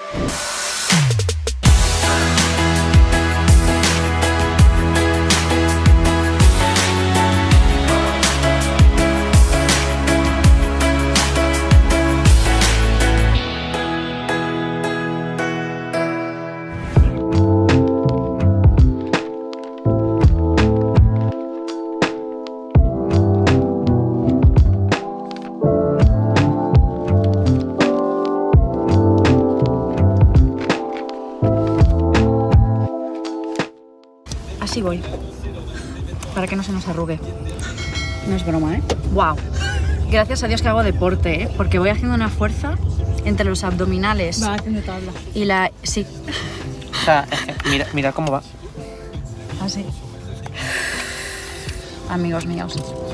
Así voy, para que no se nos arrugue. No es broma, ¿eh? ¡Wow! Gracias a Dios que hago deporte, ¿eh? Porque voy haciendo una fuerza entre los abdominales. Va haciendo tabla. Y la... sí. O sea, mira cómo va. Así. Amigos míos.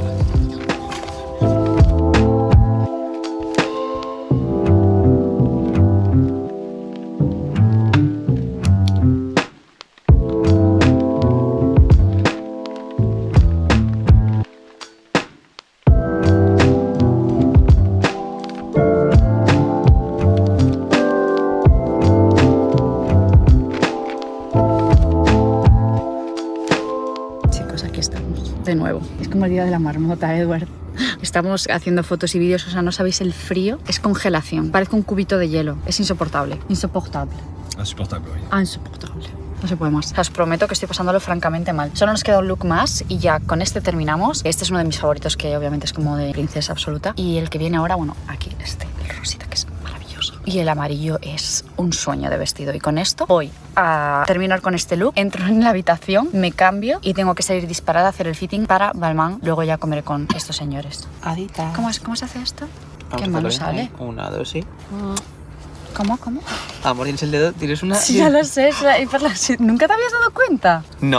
De nuevo, es como el día de la marmota, Edward. Estamos haciendo fotos y vídeos, o sea, no sabéis el frío, es congelación, parece un cubito de hielo, es insoportable. Insoportable. Insoportable, oui. Insoportable. No se puede más. Os prometo que estoy pasándolo francamente mal. Solo nos queda un look más y ya con este terminamos. Este es uno de mis favoritos, que obviamente es como de princesa absoluta. Y el que viene ahora, bueno, aquí el rosita, que es maravilloso. Y el amarillo es un sueño de vestido. Y con esto voy a terminar con este look. Entro en la habitación, me cambio y tengo que salir disparada a hacer el fitting para Balmain. Luego ya comeré con estos señores. Adita. ¿Cómo se hace esto? Vamos Qué malo sale. Una, dos, sí. ¿Cómo? Amor, tienes el dedo, tienes una... Sí, ya lo sé. ¿Nunca te habías dado cuenta? No.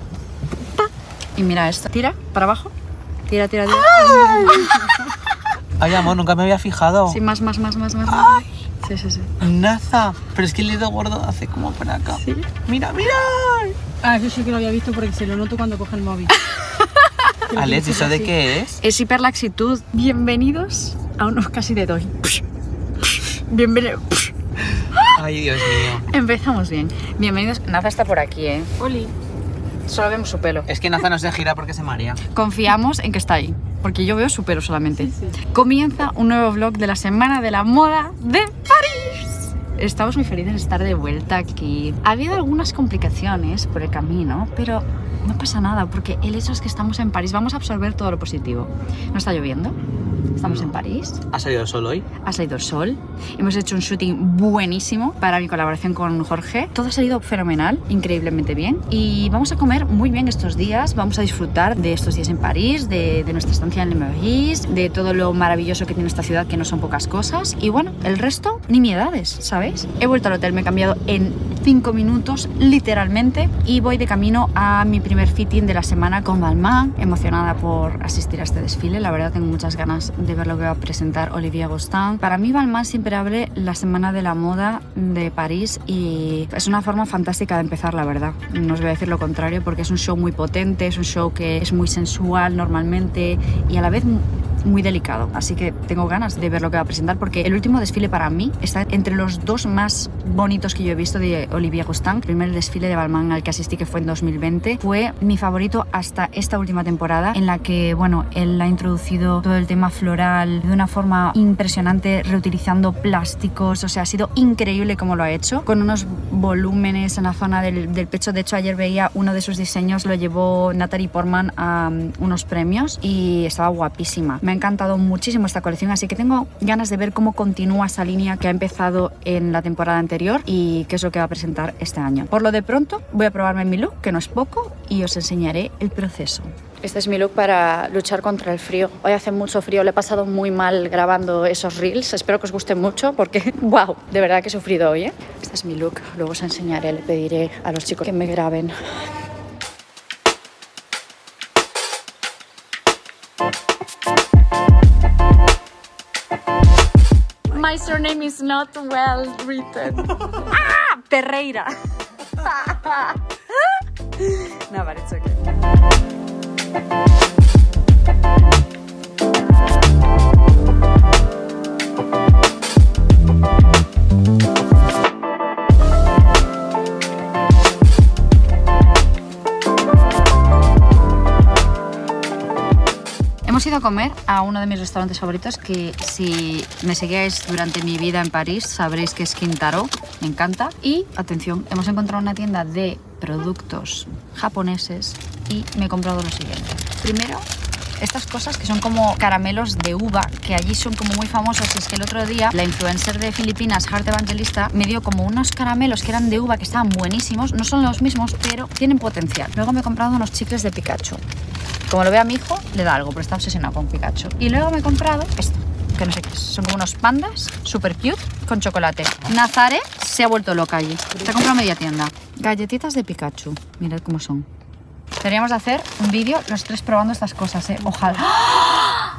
Y mira esto. Tira, para abajo. Tira. Ay, amor, nunca me había fijado. Sí, más. Ay. Sí. Naza. Pero es que el dedo gordo hace como para acá. Sí. Mira. Ah, yo sí que lo había visto porque se lo noto cuando coge el móvil. Alex, ¿eso de qué es? Es hiperlaxitud. Bienvenidos a unos casi de doy. Bienvenidos. Ay, Dios mío. Empezamos bien. Bienvenidos. Naza está por aquí, ¿eh? Oli. Solo vemos su pelo. Es que Naza no se gira porque se marea. Confiamos en que está ahí, porque yo veo su pelo solamente. Sí. Comienza un nuevo vlog de la Semana de la Moda de París. Estamos muy felices de estar de vuelta aquí. Ha habido algunas complicaciones por el camino, pero no pasa nada, porque el hecho es que estamos en París. Vamos a absorber todo lo positivo. No está lloviendo. Estamos en París. ¿Ha salido el sol hoy? Ha salido el sol. Hemos hecho un shooting buenísimo para mi colaboración con Jorge. Todo ha salido fenomenal, increíblemente bien. Y vamos a comer muy bien estos días. Vamos a disfrutar de estos días en París, de nuestra estancia en Le Meurice, de todo lo maravilloso que tiene esta ciudad, que no son pocas cosas. Y bueno, el resto, nimiedades, ¿sabéis? He vuelto al hotel, me he cambiado en 5 minutos, literalmente. Y voy de camino a mi primer fitting de la semana con Balmain. Emocionada por asistir a este desfile. La verdad, tengo muchas ganas de ver lo que va a presentar Olivier Gostin. Para mí Balmain siempre abre la Semana de la Moda de París y es una forma fantástica de empezar, la verdad. No os voy a decir lo contrario, porque es un show muy potente, es un show que es muy sensual normalmente y a la vez muy delicado, así que tengo ganas de ver lo que va a presentar, porque el último desfile para mí está entre los dos más bonitos que yo he visto de Olivier Gostin. El primer desfile de Balmain al que asistí, que fue en 2020, fue mi favorito hasta esta última temporada, en la que, bueno, él ha introducido todo el tema floral de una forma impresionante, reutilizando plásticos. O sea, ha sido increíble cómo lo ha hecho, con unos volúmenes en la zona del pecho. De hecho, ayer veía uno de sus diseños, lo llevó Natalie Portman a unos premios y estaba guapísima. Me ha encantado muchísimo esta colección, así que tengo ganas de ver cómo continúa esa línea que ha empezado en la temporada anterior y qué es lo que va a presentar este año. Por lo de pronto voy a probarme mi look, que no es poco, y os enseñaré el proceso. Este es mi look para luchar contra el frío. Hoy hace mucho frío, le he pasado muy mal grabando esos reels. Espero que os gusten mucho porque, wow, de verdad que he sufrido hoy, ¿eh? Este es mi look, luego os enseñaré, le pediré a los chicos que me graben. My surname is not well written. ¡Ah! Ferreira. No, but it's okay. ido a comer a uno de mis restaurantes favoritos, que si me seguíais durante mi vida en París sabréis que es Kintaro, me encanta. Y atención, hemos encontrado una tienda de productos japoneses y me he comprado lo siguiente. Primero, estas cosas que son como caramelos de uva, que allí son como muy famosos. Y es que el otro día la influencer de Filipinas, Heart Evangelista, me dio como unos caramelos que eran de uva, que estaban buenísimos. No son los mismos, pero tienen potencial. Luego me he comprado unos chicles de Pikachu. Como lo ve a mi hijo, le da algo, pero está obsesionado con Pikachu. Y luego me he comprado esto, que no sé qué es. Son como unos pandas super cute con chocolate. Nazare se ha vuelto loca allí. Se ha comprado media tienda. Galletitas de Pikachu. Mirad cómo son. Deberíamos de hacer un vídeo los tres probando estas cosas, ¿eh? Ojalá. ¡Ah!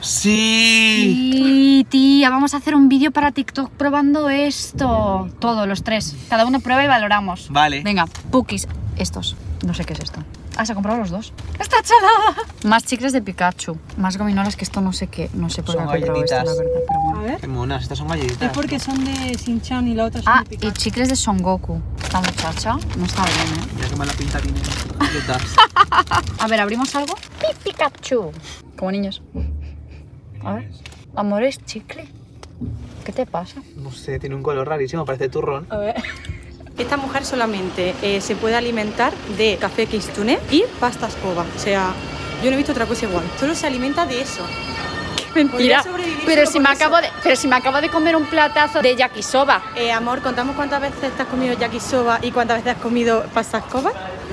Sí. Sí, tía, vamos a hacer un vídeo para TikTok probando esto. Todos, los tres. Cada uno prueba y valoramos. Vale. Venga, Pukis. Estos. No sé qué es esto. Ah, se ha comprado los dos. ¡Está chalada! Más chicles de Pikachu. Más gominolas, que esto no sé qué. No sé por qué ha comprado esto, la verdad. Pero bueno. A ver. Qué monas, estas son galletitas. Es porque son de Shin-chan y la otra son Ah, de y Pikachu. chicles de Son Goku. Esta muchacha no está bien, ¿eh? Mira qué mala pinta tienen estas galletas. A ver, ¿abrimos algo? Pikachu. Como niños. A ver. Amor, ¿es chicle? ¿Qué te pasa? No sé, tiene un color rarísimo, parece turrón. A ver. Esta mujer solamente se puede alimentar de café Kitsune y pasta Scoba. O sea, yo no he visto otra cosa igual. Solo se alimenta de eso. Mentira. Podría sobrevivir Pero solo si, por me acabo de comer un platazo de yakisoba. Amor, contamos cuántas veces te has comido yakisoba y cuántas veces has comido pasta Scoba.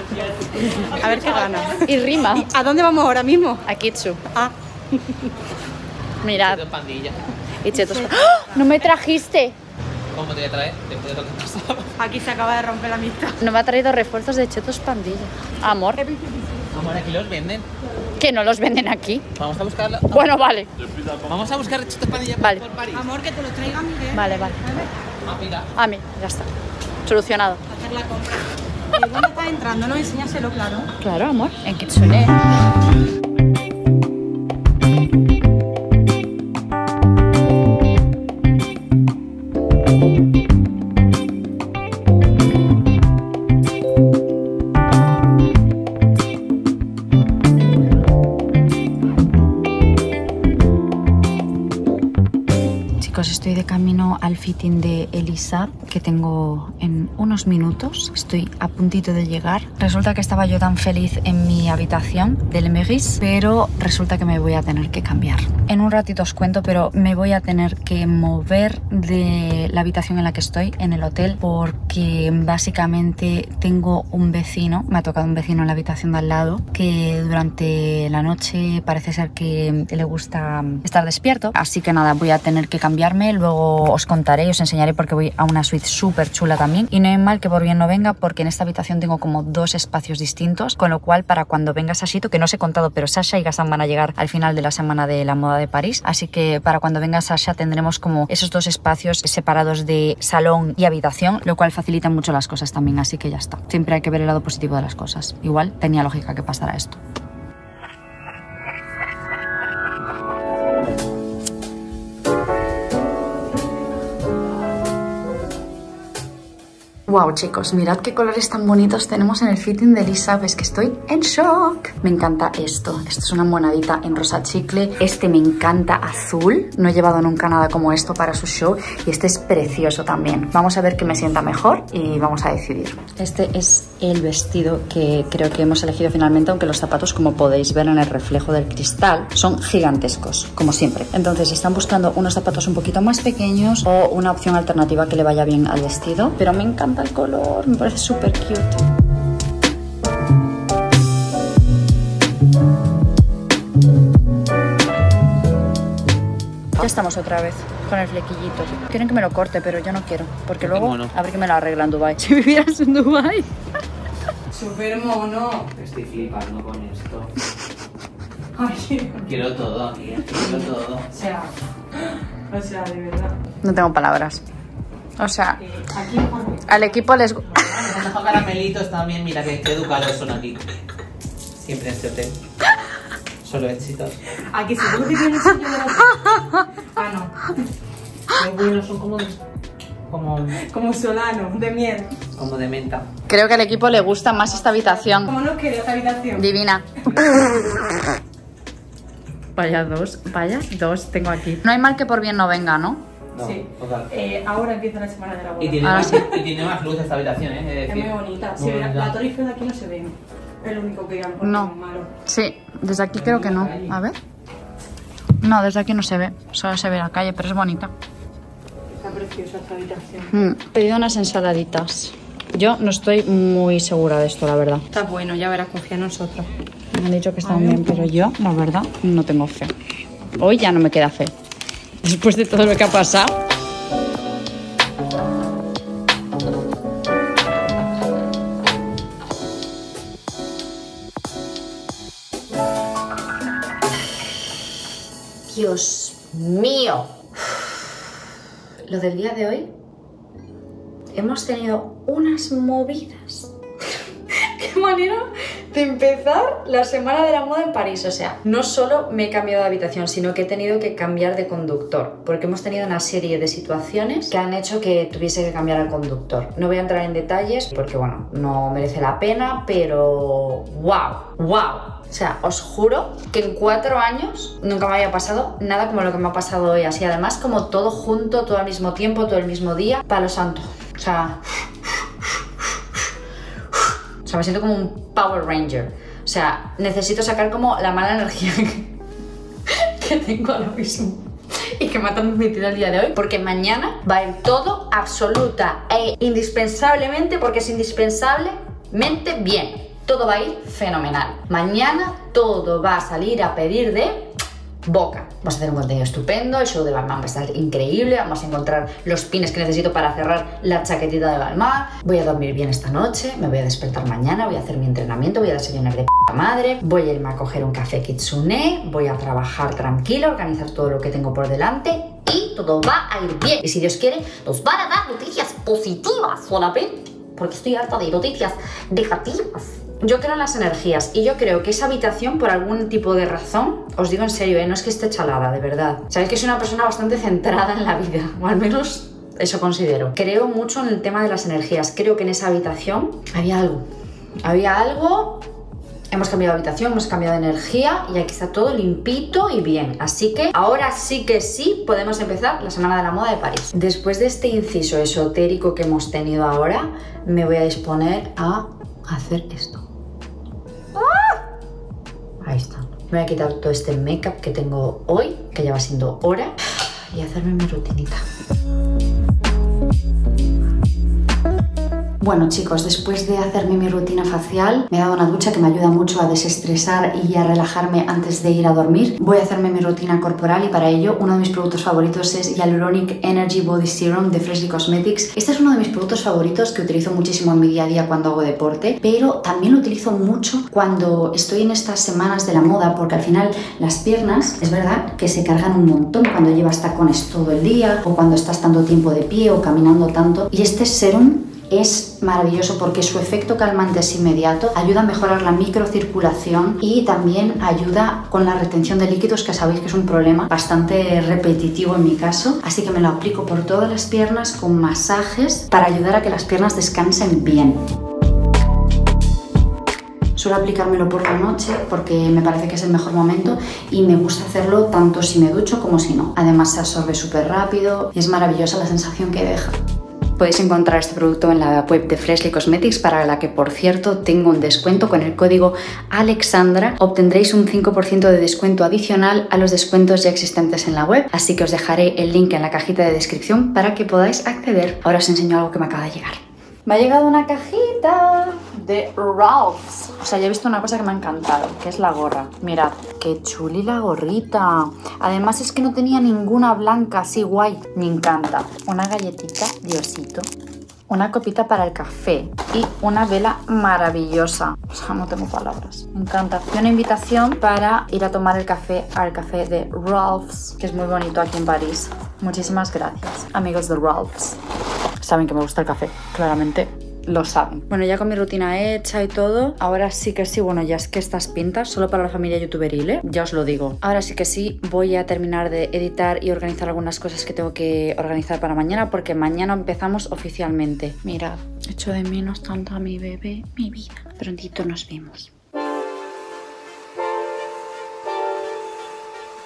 A ver qué ganas. Y rima. ¿Y a dónde vamos ahora mismo? A Kitsu. Ah, Mirad. Pandilla. Y chetos. ¡Ah! ¡No me trajiste! ¿Cómo te voy a traer? Después de lo que pasaba. aquí se acaba de romper la amistad. No me ha traído refuerzos de chetos pandilla. Amor, Amor, aquí los venden. que no los venden aquí. Vamos a buscarlo. Bueno, vale. Vamos a buscar chetos pandilla Vale. por París. Amor, que te lo traigan, Miguel. Vale, vale. Ah, mira. A mí, ya está. Solucionado. Hacer la compra. ¿Dónde estás entrando? No, enséñaselo, claro. Claro, amor. En Kitsune. Estoy de camino al fitting de Elisa, que tengo en unos minutos. Estoy a puntito de llegar. Resulta que estaba yo tan feliz en mi habitación del Meris, pero resulta que me voy a tener que cambiar. En un ratito os cuento, pero me voy a tener que mover de la habitación en la que estoy, en el hotel, porque básicamente tengo un vecino, me ha tocado un vecino en la habitación de al lado, que durante la noche parece ser que le gusta estar despierto. Así que nada, voy a tener que cambiarme. Luego os contaré y os enseñaré porque voy a una suite súper chula también. Y no es mal que por bien no venga, porque en esta habitación tengo como dos espacios distintos, con lo cual para cuando venga Sashito, que no os he contado, pero Sasha y Gassan van a llegar al final de la semana de la moda de París, así que para cuando venga Sasha tendremos como esos dos espacios separados de salón y habitación, lo cual facilita mucho las cosas también, así que ya está. Siempre hay que ver el lado positivo de las cosas. Igual tenía lógica que pasara esto. Wow, chicos, mirad qué colores tan bonitos tenemos en el fitting de Elisa. Es que estoy en shock. Me encanta esto. Esto es una monadita en rosa chicle. Este me encanta azul. No he llevado nunca nada como esto para su show. Y este es precioso también. Vamos a ver qué me sienta mejor y vamos a decidir. Este es el vestido que creo que hemos elegido finalmente, aunque los zapatos, como podéis ver en el reflejo del cristal, son gigantescos, como siempre. Entonces, si están buscando unos zapatos un poquito más pequeños o una opción alternativa que le vaya bien al vestido, pero me encanta el color, me parece súper cute. Ya estamos otra vez con el flequillito. Quieren que me lo corte, pero yo no quiero, porque luego mono. a ver que me lo arregla en Dubai. Si vivieras en Dubai. Súper mono. Estoy flipando con esto. Ay, Quiero todo aquí, quiero todo. o sea, de verdad. No tengo palabras. O sea, Aquí, al equipo les... Me han dejado caramelitos también, mira qué educados son aquí. Siempre en este hotel. Solo éxitos. aquí seguro que tiene el sello de la... Ah, no. Qué buenos, son Como solano, de miel. como de menta. Creo que al equipo le gusta más esta habitación. ¿Cómo nos queda esta habitación? Divina. Vaya dos tengo aquí. No hay mal que por bien no venga, ¿no? No, Sí. total. Ahora empieza la semana de la boda. Y tiene, Ahora más, sí. y tiene más luz esta habitación, ¿eh? Es muy bonita. muy Sí, bonita. la Torre Eiffel de aquí no se ve. Es lo único que digamos No. malo. Sí, desde aquí creo que no. A ver. No, desde aquí no se ve. Solo se ve la calle, pero es bonita. Está preciosa esta habitación. He pedido unas ensaladitas. Yo no estoy muy segura de esto, la verdad. Está bueno, ya verás, confía en nosotros. Me han dicho que están bien, pero yo, la verdad, no tengo fe. Hoy ya no me queda fe. Después de todo lo que ha pasado. Dios mío. Lo del día de hoy. Hemos tenido unas movidas. Qué manera de empezar la semana de la moda en París. O sea, no solo me he cambiado de habitación, sino que he tenido que cambiar de conductor, porque hemos tenido una serie de situaciones que han hecho que tuviese que cambiar al conductor. No voy a entrar en detalles porque, bueno, no merece la pena, pero ¡wow! O sea, os juro que en 4 años nunca me había pasado nada como lo que me ha pasado hoy. Así, además, como todo junto, todo al mismo tiempo, todo el mismo día. Palo santo. O sea, me siento como un Power Ranger. O sea, necesito sacar como la mala energía que tengo ahora mismo y que me ha transmitido el día de hoy, porque mañana va a ir todo absoluta e indispensablemente, porque es indispensablemente bien. Todo va a ir fenomenal. Mañana todo va a salir a pedir de boca. Vamos a hacer un contenido estupendo, el show de Balmain va a estar increíble, vamos a encontrar los pines que necesito para cerrar la chaquetita de Balmain. Voy a dormir bien esta noche, me voy a despertar mañana, voy a hacer mi entrenamiento, voy a desayunar de p*** madre, voy a irme a coger un café Kitsune, voy a trabajar tranquila, organizar todo lo que tengo por delante y todo va a ir bien. Y si Dios quiere, nos van a dar noticias positivas solamente, porque estoy harta de noticias negativas. Yo creo en las energías y yo creo que esa habitación, por algún tipo de razón, os digo en serio, no es que esté chalada, de verdad. Sabéis que soy una persona bastante centrada en la vida, o al menos eso considero. Creo mucho en el tema de las energías. Creo que en esa habitación había algo. Había algo. Hemos cambiado de habitación, hemos cambiado de energía y aquí está todo limpito y bien. Así que ahora sí que sí podemos empezar la Semana de la Moda de París. Después de este inciso esotérico que hemos tenido ahora, me voy a disponer a hacer esto. Ahí está. Me voy a quitar todo este make-up que tengo hoy, que ya va siendo hora, y hacerme mi rutinita. Bueno chicos, después de hacerme mi rutina facial, me he dado una ducha que me ayuda mucho a desestresar y a relajarme antes de ir a dormir. Voy a hacerme mi rutina corporal y para ello uno de mis productos favoritos es Hyaluronic Energy Body Serum de Freshly Cosmetics. Este es uno de mis productos favoritos que utilizo muchísimo en mi día a día cuando hago deporte, pero también lo utilizo mucho cuando estoy en estas semanas de la moda, porque al final las piernas, es verdad que se cargan un montón cuando llevas tacones todo el día o cuando estás tanto tiempo de pie o caminando tanto, y este serum es maravilloso porque su efecto calmante es inmediato, ayuda a mejorar la microcirculación y también ayuda con la retención de líquidos, que sabéis que es un problema bastante repetitivo en mi caso, así que me lo aplico por todas las piernas con masajes para ayudar a que las piernas descansen bien. Suelo aplicármelo por la noche porque me parece que es el mejor momento y me gusta hacerlo tanto si me ducho como si no. Además se absorbe súper rápido y es maravillosa la sensación que deja. Podéis encontrar este producto en la web de Freshly Cosmetics, para la que, por cierto, tengo un descuento con el código Alexandra. Obtendréis un 5% de descuento adicional a los descuentos ya existentes en la web, así que os dejaré el link en la cajita de descripción para que podáis acceder. Ahora os enseño algo que me acaba de llegar. Me ha llegado una cajita de Ralph's. O sea, ya he visto una cosa que me ha encantado, que es la gorra. Mirad, qué chuli la gorrita. Además es que no tenía ninguna blanca así guay. Me encanta. Una galletita, Diosito. Una copita para el café y una vela maravillosa. O sea, no tengo palabras. Me encanta. Y una invitación para ir a tomar el café al café de Ralph's, que es muy bonito aquí en París. Muchísimas gracias, amigos de Ralph's. Saben que me gusta el café, claramente lo saben. Bueno, ya con mi rutina hecha y todo, ahora sí que sí, bueno, ya es que estas pintas solo para la familia youtuberil, ya os lo digo. Ahora sí que sí, voy a terminar de editar y organizar algunas cosas que tengo que organizar para mañana, porque mañana empezamos oficialmente. Mirad, echo de menos tanto a mi bebé, mi vida. Prontito nos vemos.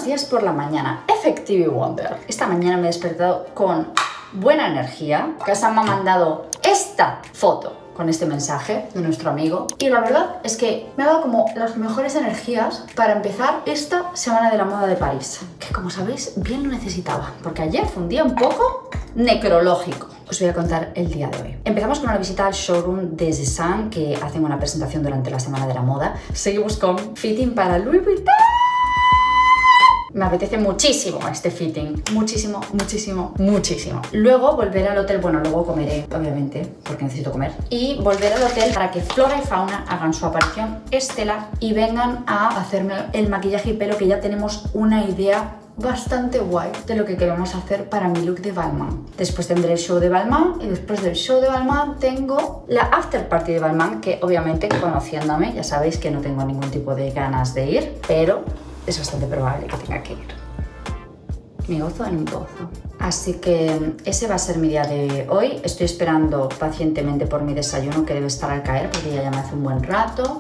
Buenos días por la mañana, Effective Wonder. Esta mañana me he despertado con buena energía. Casa me ha mandado esta foto con este mensaje de nuestro amigo y la verdad es que me ha dado como las mejores energías para empezar esta semana de la moda de París, que como sabéis bien lo necesitaba, porque ayer fue un día un poco necrológico. Os voy a contar el día de hoy. Empezamos con una visita al showroom de Zessan, que hacen una presentación durante la semana de la moda. Seguimos con fitting para Louis Vuitton. Me apetece muchísimo este fitting, muchísimo, muchísimo, muchísimo. Luego volveré al hotel, bueno, luego comeré, obviamente, porque necesito comer. Y volveré al hotel para que Flora y Fauna hagan su aparición estelar y vengan a hacerme el maquillaje y pelo, que ya tenemos una idea bastante guay de lo que queremos hacer para mi look de Balmain. Después tendré el show de Balmain y después del show de Balmain tengo la after party de Balmain, que obviamente, conociéndome, ya sabéis que no tengo ningún tipo de ganas de ir, pero es bastante probable que tenga que ir. Mi gozo en un pozo. Así que ese va a ser mi día de hoy. Estoy esperando pacientemente por mi desayuno, que debe estar al caer porque ya me hace un buen rato.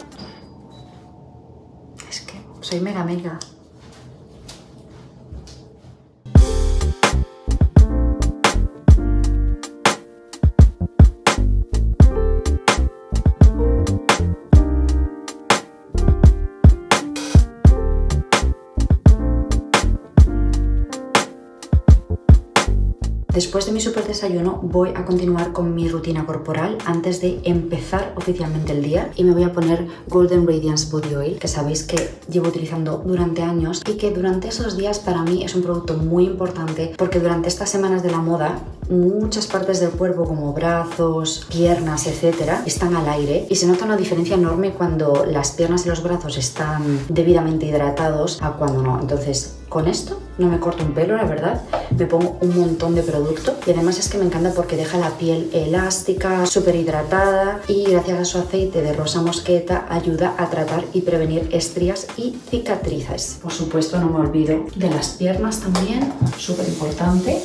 Es que soy mega. Después de mi super desayuno voy a continuar con mi rutina corporal antes de empezar oficialmente el día y me voy a poner Golden Radiance Body Oil, que sabéis que llevo utilizando durante años y que durante esos días para mí es un producto muy importante, porque durante estas semanas de la moda muchas partes del cuerpo como brazos, piernas, etcétera, están al aire y se nota una diferencia enorme cuando las piernas y los brazos están debidamente hidratados a cuando no. Entonces, con esto no me corto un pelo, la verdad, me pongo un montón de producto y además es que me encanta porque deja la piel elástica, súper hidratada y gracias a su aceite de rosa mosqueta ayuda a tratar y prevenir estrías y cicatrices. Por supuesto no me olvido de las piernas también, súper importante.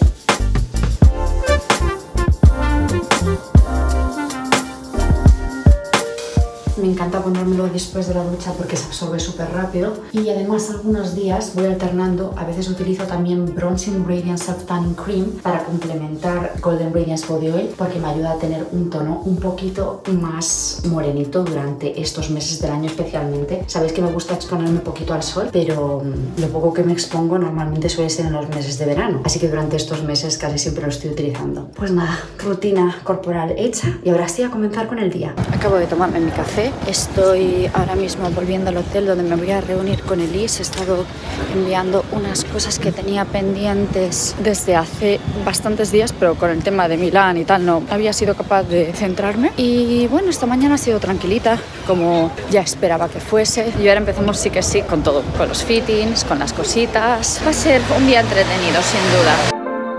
Me encanta ponérmelo después de la ducha porque se absorbe súper rápido y además algunos días voy alternando, a veces utilizo también Bronzing Radiance Self Tanning Cream para complementar Golden Radiance Body Oil porque me ayuda a tener un tono un poquito más morenito durante estos meses del año especialmente. Sabéis que me gusta exponerme un poquito al sol, pero lo poco que me expongo normalmente suele ser en los meses de verano, así que durante estos meses casi siempre lo estoy utilizando. Pues nada, rutina corporal hecha y ahora sí a comenzar con el día. Acabo de tomarme mi café. Estoy ahora mismo volviendo al hotel donde me voy a reunir con Elise. He estado enviando unas cosas que tenía pendientes desde hace bastantes días, pero con el tema de Milán y tal no había sido capaz de centrarme. Y bueno, esta mañana ha sido tranquilita, como ya esperaba que fuese. Y ahora empezamos sí que sí con todo, con los fittings, con las cositas. Va a ser un día entretenido, sin duda.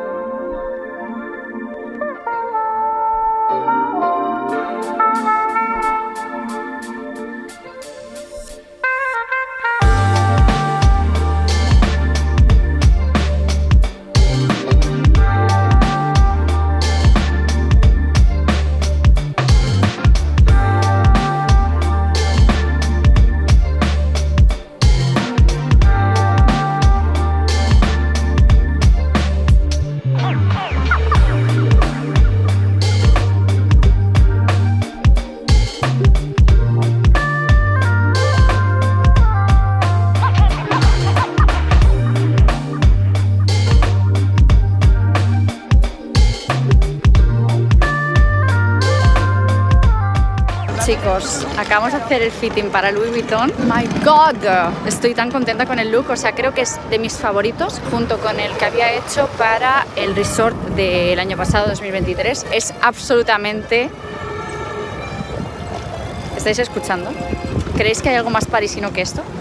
Chicos, acabamos de hacer el fitting para Louis Vuitton. My God, estoy tan contenta con el look, o sea, creo que es de mis favoritos, junto con el que había hecho para el resort del año pasado, 2023. Es absolutamente... ¿Estáis escuchando? ¿Creéis que hay algo más parisino que esto?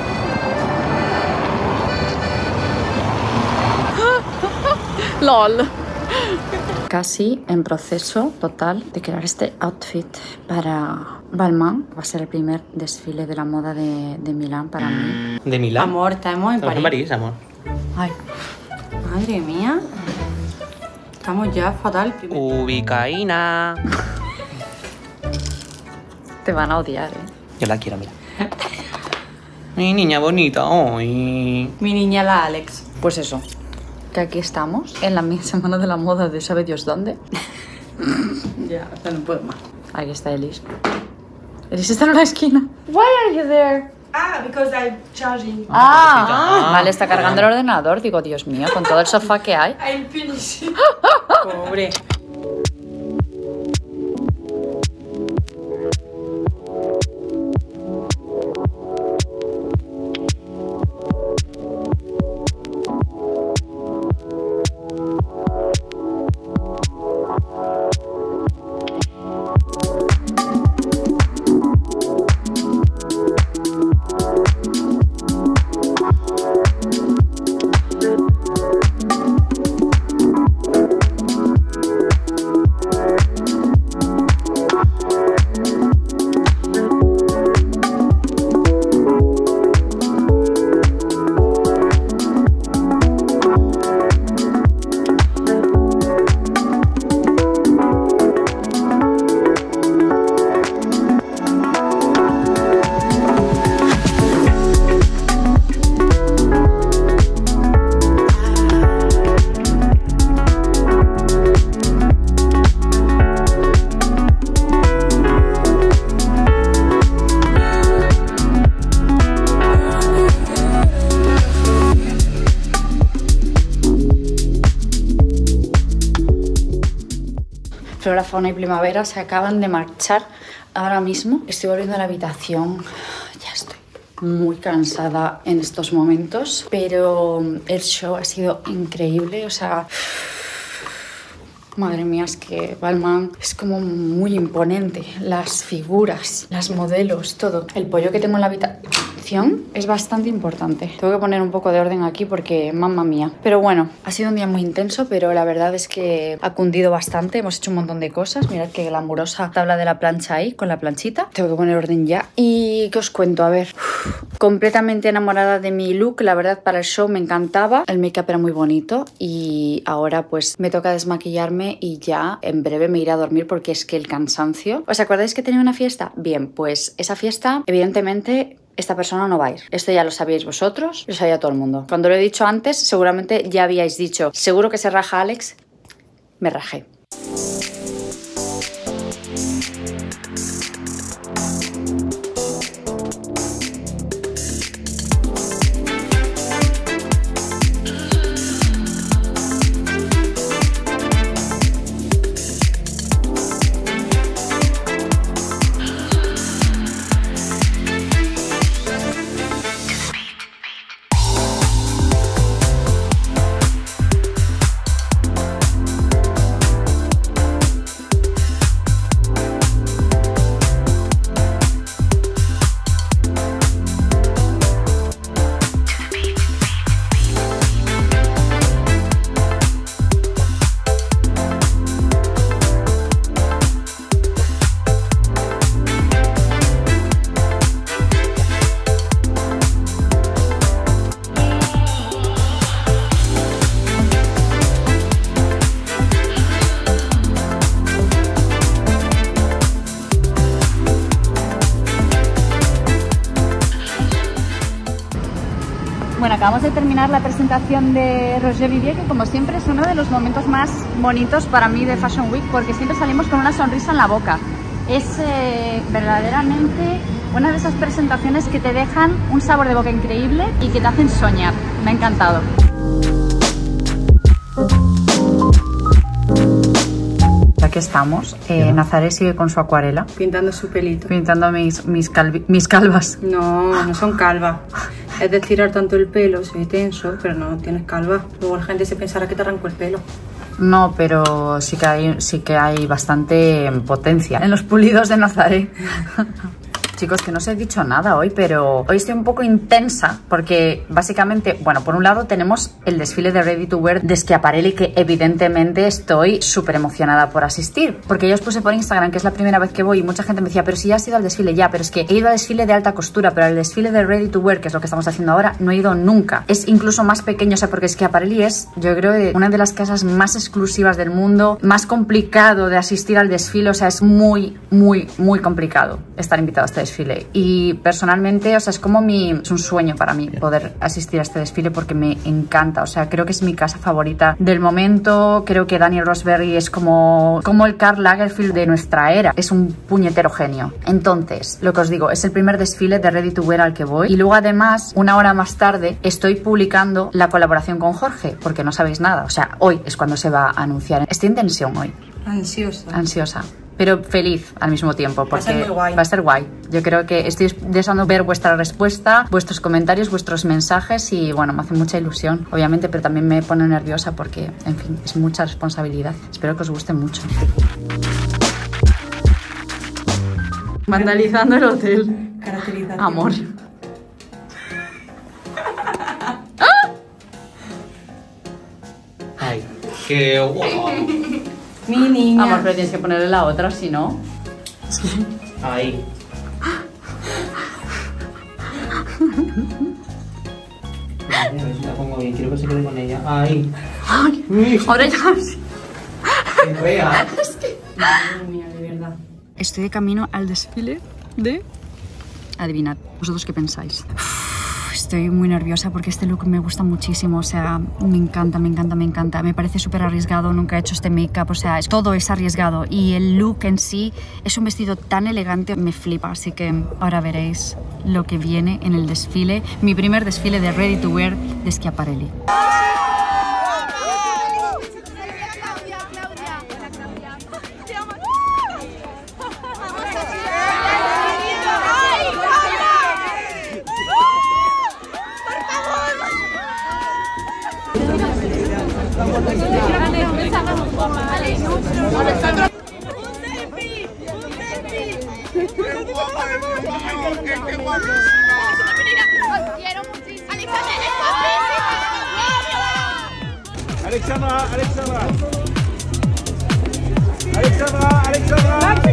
LOL. Casi en proceso total de crear este outfit para Balmain. Va a ser el primer desfile de la moda de Milán para mí. ¿De Milán? Amor, estamos en París. En París, amor. Ay, madre mía. Estamos ya fatal. Ubicaína. Te van a odiar, ¿eh? Yo la quiero, mira. Mi niña bonita, hoy. Mi niña la Alex. Pues eso, que aquí estamos, en la semana de la moda de sabe Dios dónde. Ya, o sea, no puedo más. Aquí está Elis. Elis está en la esquina. Why are you there? Because I'm charging. Vale, está cargando el ordenador. Digo, Dios mío, con todo el sofá que hay. I'm finishing. Pobre. Flora, fauna y primavera se acaban de marchar ahora mismo. Estoy volviendo a la habitación. Ya estoy muy cansada en estos momentos, pero el show ha sido increíble. O sea, madre mía, es que Balmain es como muy imponente. Las figuras, las modelos, todo. El pollo que tengo en la habitación es bastante importante. Tengo que poner un poco de orden aquí porque, mamma mía. Pero bueno, ha sido un día muy intenso, pero la verdad es que ha cundido bastante. Hemos hecho un montón de cosas. Mirad qué glamurosa tabla de la plancha ahí, con la planchita. Tengo que poner orden ya. ¿Y qué os cuento? A ver, completamente enamorada de mi look. La verdad, para el show me encantaba. El make-up era muy bonito y ahora pues me toca desmaquillarme y ya en breve me iré a dormir porque es que el cansancio... ¿Os acordáis que tenía una fiesta? Bien, pues esa fiesta, evidentemente... esta persona no va a ir. Esto ya lo sabíais vosotros, lo sabía todo el mundo. Cuando lo he dicho antes, seguramente ya habíais dicho, seguro que se raja Alex. Me rajé. Bueno, acabamos de terminar la presentación de Roger Vivier, que como siempre es uno de los momentos más bonitos para mí de Fashion Week, porque siempre salimos con una sonrisa en la boca. Es verdaderamente una de esas presentaciones que te dejan un sabor de boca increíble y que te hacen soñar. Me ha encantado. Aquí estamos. Nazaré sigue con su acuarela. Pintando su pelito. Pintando mis calvas. No, no son calvas. Es de estirar tanto el pelo, se ve tenso, pero no tienes calva. Luego la gente se pensará que te arrancó el pelo. No, pero sí que hay bastante potencia en los pulidos de Nazaré. Chicos, que no os he dicho nada hoy, pero hoy estoy un poco intensa porque básicamente, bueno, por un lado tenemos el desfile de Ready to Wear de Schiaparelli, que evidentemente estoy súper emocionada por asistir, porque yo os puse por Instagram que es la primera vez que voy y mucha gente me decía, pero si ya has ido al desfile, ya, pero es que he ido al desfile de alta costura, pero al desfile de Ready to Wear, que es lo que estamos haciendo ahora, no he ido nunca. Es incluso más pequeño, o sea, porque Schiaparelli es, yo creo, una de las casas más exclusivas del mundo, más complicado de asistir al desfile, o sea, es muy, muy, muy complicado estar invitado a este desfile. desfile. Y personalmente, o sea, es un sueño para mí poder asistir a este desfile porque me encanta. O sea, creo que es mi casa favorita del momento. Creo que Daniel Rosberg es como el Karl Lagerfeld de nuestra era. Es un puñetero genio. Entonces, lo que os digo, es el primer desfile de Ready to Wear al que voy. Y luego además, una hora más tarde, estoy publicando la colaboración con Jorge, porque no sabéis nada. O sea, hoy es cuando se va a anunciar. Estoy en tensión hoy. Ansiosa. Pero feliz al mismo tiempo, porque va a ser guay. Yo creo que estoy deseando ver vuestra respuesta, vuestros comentarios, vuestros mensajes y bueno, me hace mucha ilusión, obviamente, pero también me pone nerviosa porque, en fin, es mucha responsabilidad. Espero que os guste mucho. Vandalizando el hotel. Caracterización. Amor. Ay, qué guapo. Mi niña. Amor, pero tienes que ponerle la otra, si no. Ahí. A ver si la pongo bien, quiero que se quede con ella. Ahí. Ay, ahora ya. ¡Qué fea! Madre mía, de verdad. Estoy de camino al desfile de... Adivinad, ¿vosotros qué pensáis? Estoy muy nerviosa porque este look me gusta muchísimo, o sea, me encanta, me encanta, me encanta. Me parece súper arriesgado, nunca he hecho este make-up, o sea, todo es arriesgado. Y el look en sí es un vestido tan elegante, me flipa. Así que ahora veréis lo que viene en el desfile. Mi primer desfile de Ready to Wear de Schiaparelli. Alexandra, Alexandra. Alexandra, Alexandra.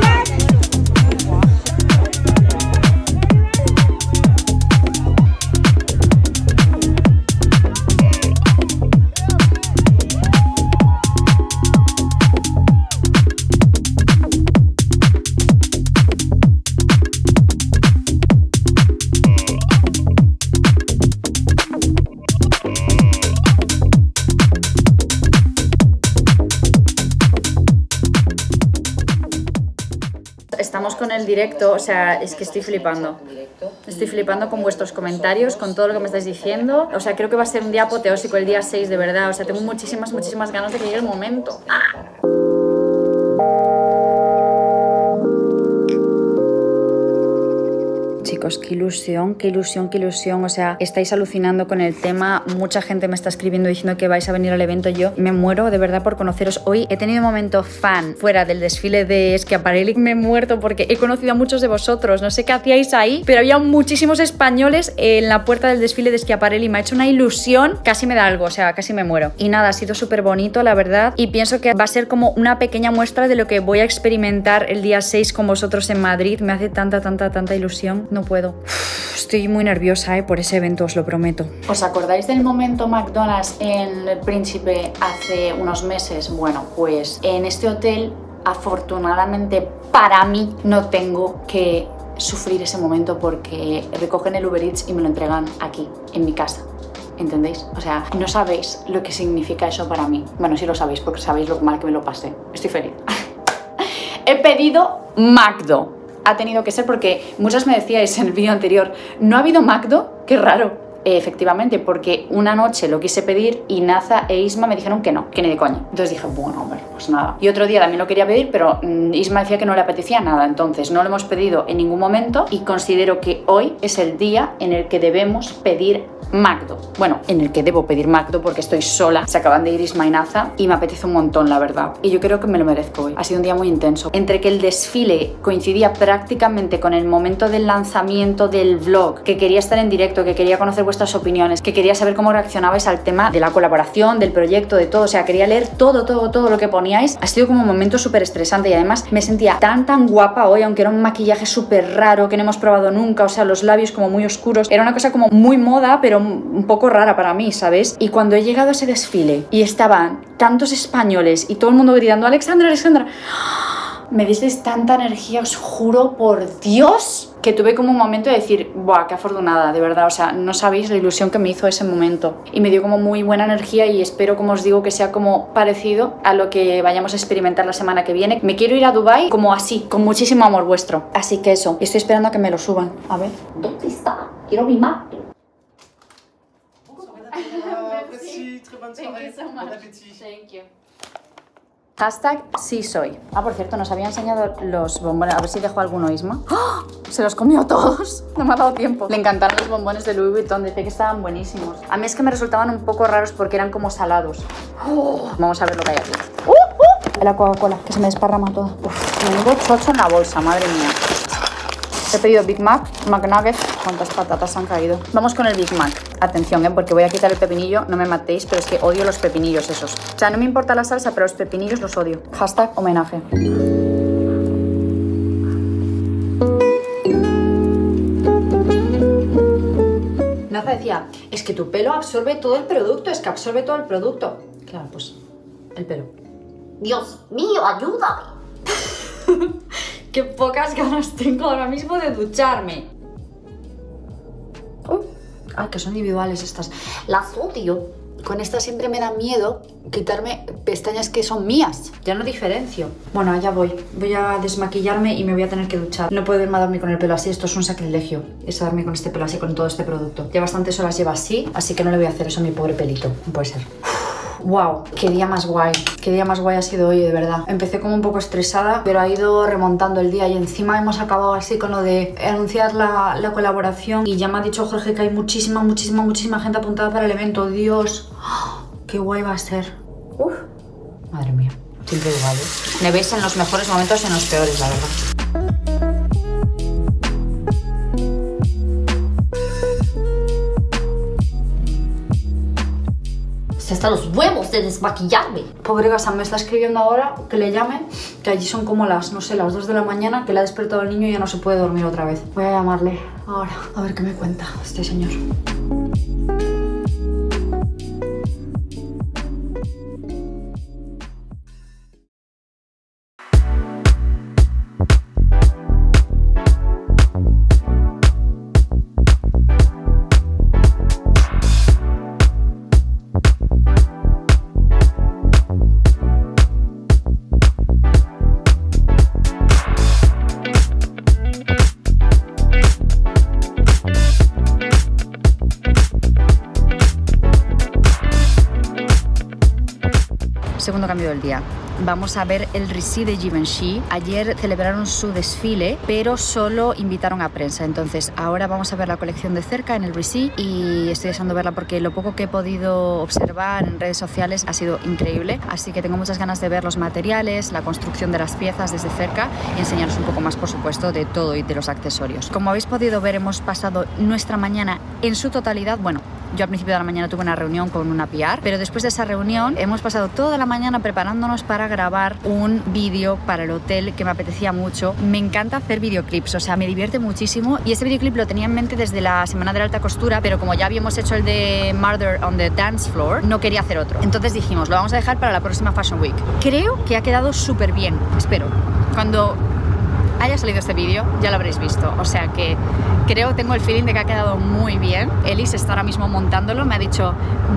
Estamos con el directo, o sea, es que estoy flipando. Estoy flipando con vuestros comentarios, con todo lo que me estáis diciendo. O sea, creo que va a ser un día apoteósico el día 6, de verdad. O sea, tengo muchísimas ganas de que llegue el momento. ¡Ah! Chicos, qué ilusión, qué ilusión, qué ilusión. O sea, estáis alucinando con el tema. Mucha gente me está escribiendo diciendo que vais a venir al evento. Yo me muero de verdad por conoceros. Hoy he tenido un momento fan fuera del desfile de Schiaparelli. Me he muerto porque he conocido a muchos de vosotros. No sé qué hacíais ahí, pero había muchísimos españoles en la puerta del desfile de Schiaparelli. Me ha hecho una ilusión. Casi me da algo, o sea, casi me muero. Y nada, ha sido súper bonito, la verdad. Y pienso que va a ser como una pequeña muestra de lo que voy a experimentar el día 6 con vosotros en Madrid. Me hace tanta ilusión. No puedo. Estoy muy nerviosa por ese evento, os lo prometo. ¿Os acordáis del momento McDonald's en El Príncipe hace unos meses? Bueno, pues en este hotel, afortunadamente para mí, no tengo que sufrir ese momento porque recogen el Uber Eats y me lo entregan aquí, en mi casa. ¿Entendéis? O sea, no sabéis lo que significa eso para mí. Bueno, sí lo sabéis porque sabéis lo mal que me lo pasé. Estoy feliz. He pedido McDo. Ha tenido que ser porque muchas me decíais en el vídeo anterior, ¿no ha habido McDo? Qué raro. Efectivamente, porque una noche lo quise pedir y Naza e Isma me dijeron que no, que ni de coña. Entonces dije, bueno, hombre, pues nada. Y otro día también lo quería pedir, pero Isma decía que no le apetecía nada. Entonces no lo hemos pedido en ningún momento y considero que hoy es el día en el que debemos pedir McDo. Bueno, en el que debo pedir McDo porque estoy sola. Se acaban de ir Isma y Naza y me apetece un montón, la verdad. Y yo creo que me lo merezco hoy. Ha sido un día muy intenso. Entre que el desfile coincidía prácticamente con el momento del lanzamiento del vlog, que quería estar en directo, que quería conocer vuestras opiniones, que quería saber cómo reaccionabais al tema de la colaboración, del proyecto, de todo. O sea, quería leer todo lo que poníais. Ha sido como un momento súper estresante y además me sentía tan guapa hoy, aunque era un maquillaje súper raro que no hemos probado nunca. O sea, los labios como muy oscuros. Era una cosa como muy moda, pero un poco rara para mí, ¿sabes? Y cuando he llegado a ese desfile y estaban tantos españoles y todo el mundo gritando Alexandra, Alexandra, Me disteis tanta energía, os juro por Dios, que tuve como un momento de decir, ¡buah, qué afortunada! De verdad, o sea, no sabéis la ilusión que me hizo ese momento. Y me dio como muy buena energía y espero, como os digo, que sea como parecido a lo que vayamos a experimentar la semana que viene. Me quiero ir a Dubái como así, con muchísimo amor vuestro. Así que eso, estoy esperando a que me lo suban. A ver, ¿dónde está? Quiero mi map. Hashtag sí soy. Ah, por cierto, nos había enseñado los bombones. A ver si dejo alguno, Isma. ¡Oh! Se los comió todos. No me ha dado tiempo. Le encantaron los bombones de Louis Vuitton. Decía que estaban buenísimos. A mí es que me resultaban un poco raros porque eran como salados. ¡Oh! Vamos a ver lo que hay aquí. La Coca-Cola, que se me desparrama toda. Uf, menudo chocho en la bolsa, madre mía. He pedido Big Mac, McNuggets. ¿Cuántas patatas han caído? Vamos con el Big Mac. Atención, porque voy a quitar el pepinillo. No me matéis, pero es que odio los pepinillos esos. O sea, no me importa la salsa, pero los pepinillos los odio. Hashtag homenaje. Naza decía, es que tu pelo absorbe todo el producto, es que absorbe todo el producto. Claro, pues, el pelo. Dios mío, ayúdame. Qué pocas ganas tengo ahora mismo de ducharme. Ay, que son individuales estas. Las odio. Con estas siempre me da miedo quitarme pestañas que son mías. Ya no diferencio. Bueno, allá voy. Voy a desmaquillarme y me voy a tener que duchar. No puedo irme a dormir con el pelo así. Esto es un sacrilegio. Es a dormir con este pelo así, con todo este producto. Ya bastantes horas lleva así, así que no le voy a hacer eso a mi pobre pelito. No puede ser. ¡Wow! ¡Qué día más guay! ¡Qué día más guay ha sido hoy, de verdad! Empecé como un poco estresada, pero ha ido remontando el día y encima hemos acabado así con lo de anunciar la colaboración y ya me ha dicho Jorge que hay muchísima gente apuntada para el evento. ¡Dios! ¡Qué guay va a ser! ¡Uf! Madre mía, siempre igual, ¿eh? Me veis en los mejores momentos y en los peores, la verdad. Hasta los huevos de desmaquillarme. Pobre Gasa, me está escribiendo ahora que le llame, que allí son como las, no sé, las 2 de la mañana, que le ha despertado el niño y ya no se puede dormir otra vez. Voy a llamarle ahora, a ver qué me cuenta este señor. Segundo cambio del día. Vamos a ver el Récit de Givenchy. Ayer celebraron su desfile, pero solo invitaron a prensa. Entonces ahora vamos a ver la colección de cerca en el Récit y estoy deseando verla porque lo poco que he podido observar en redes sociales ha sido increíble. Así que tengo muchas ganas de ver los materiales, la construcción de las piezas desde cerca y enseñaros un poco más, por supuesto, de todo y de los accesorios. Como habéis podido ver, hemos pasado nuestra mañana en su totalidad. Bueno, yo al principio de la mañana tuve una reunión con una PR, pero después de esa reunión hemos pasado toda la mañana preparándonos para grabar un vídeo para el hotel que me apetecía mucho. Me encanta hacer videoclips, o sea, me divierte muchísimo y ese videoclip lo tenía en mente desde la semana de la alta costura, pero como ya habíamos hecho el de Murder on the Dance Floor, no quería hacer otro. Entonces dijimos, lo vamos a dejar para la próxima Fashion Week. Creo que ha quedado súper bien, espero. Cuando haya salido este vídeo ya lo habréis visto, o sea que tengo el feeling de que ha quedado muy bien. Elise está ahora mismo montándolo, me ha dicho,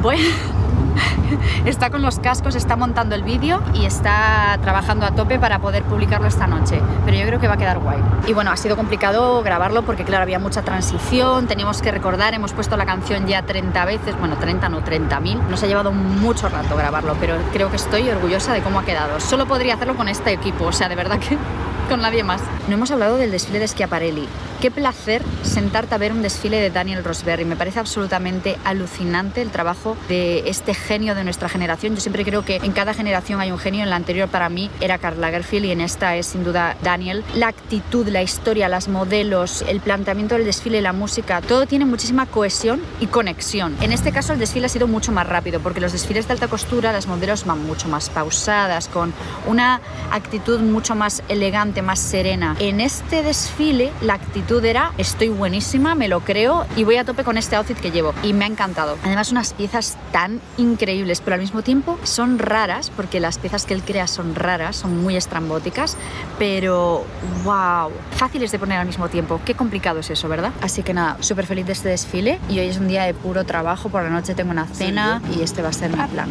está con los cascos, está montando el vídeo y está trabajando a tope para poder publicarlo esta noche, pero yo creo que va a quedar guay. Y bueno, ha sido complicado grabarlo porque claro, había mucha transición, teníamos que recordar, hemos puesto la canción ya 30 veces, bueno, 30 no, 30.000, nos ha llevado mucho rato grabarlo, pero creo que estoy orgullosa de cómo ha quedado. Solo podría hacerlo con este equipo, o sea, de verdad que con nadie más. No hemos hablado del desfile de Schiaparelli. Qué placer sentarte a ver un desfile de Daniel Rosberry. Me parece absolutamente alucinante el trabajo de este genio de nuestra generación. Yo siempre creo que en cada generación hay un genio. En la anterior para mí era Karl Lagerfeld y en esta es sin duda Daniel. La actitud, la historia, las modelos, el planteamiento del desfile, la música, todo tiene muchísima cohesión y conexión. En este caso el desfile ha sido mucho más rápido porque los desfiles de alta costura, las modelos van mucho más pausadas, con una actitud mucho más elegante, más serena. En este desfile la actitud actitud era estoy buenísima, me lo creo y voy a tope con este outfit que llevo. Y me ha encantado. Además, unas piezas tan increíbles, pero al mismo tiempo son raras, porque las piezas que él crea son raras, son muy estrambóticas, pero wow, fáciles de poner al mismo tiempo. Qué complicado es eso, ¿verdad? Así que nada, súper feliz de este desfile y hoy es un día de puro trabajo. Por la noche tengo una cena y este va a ser mi plan.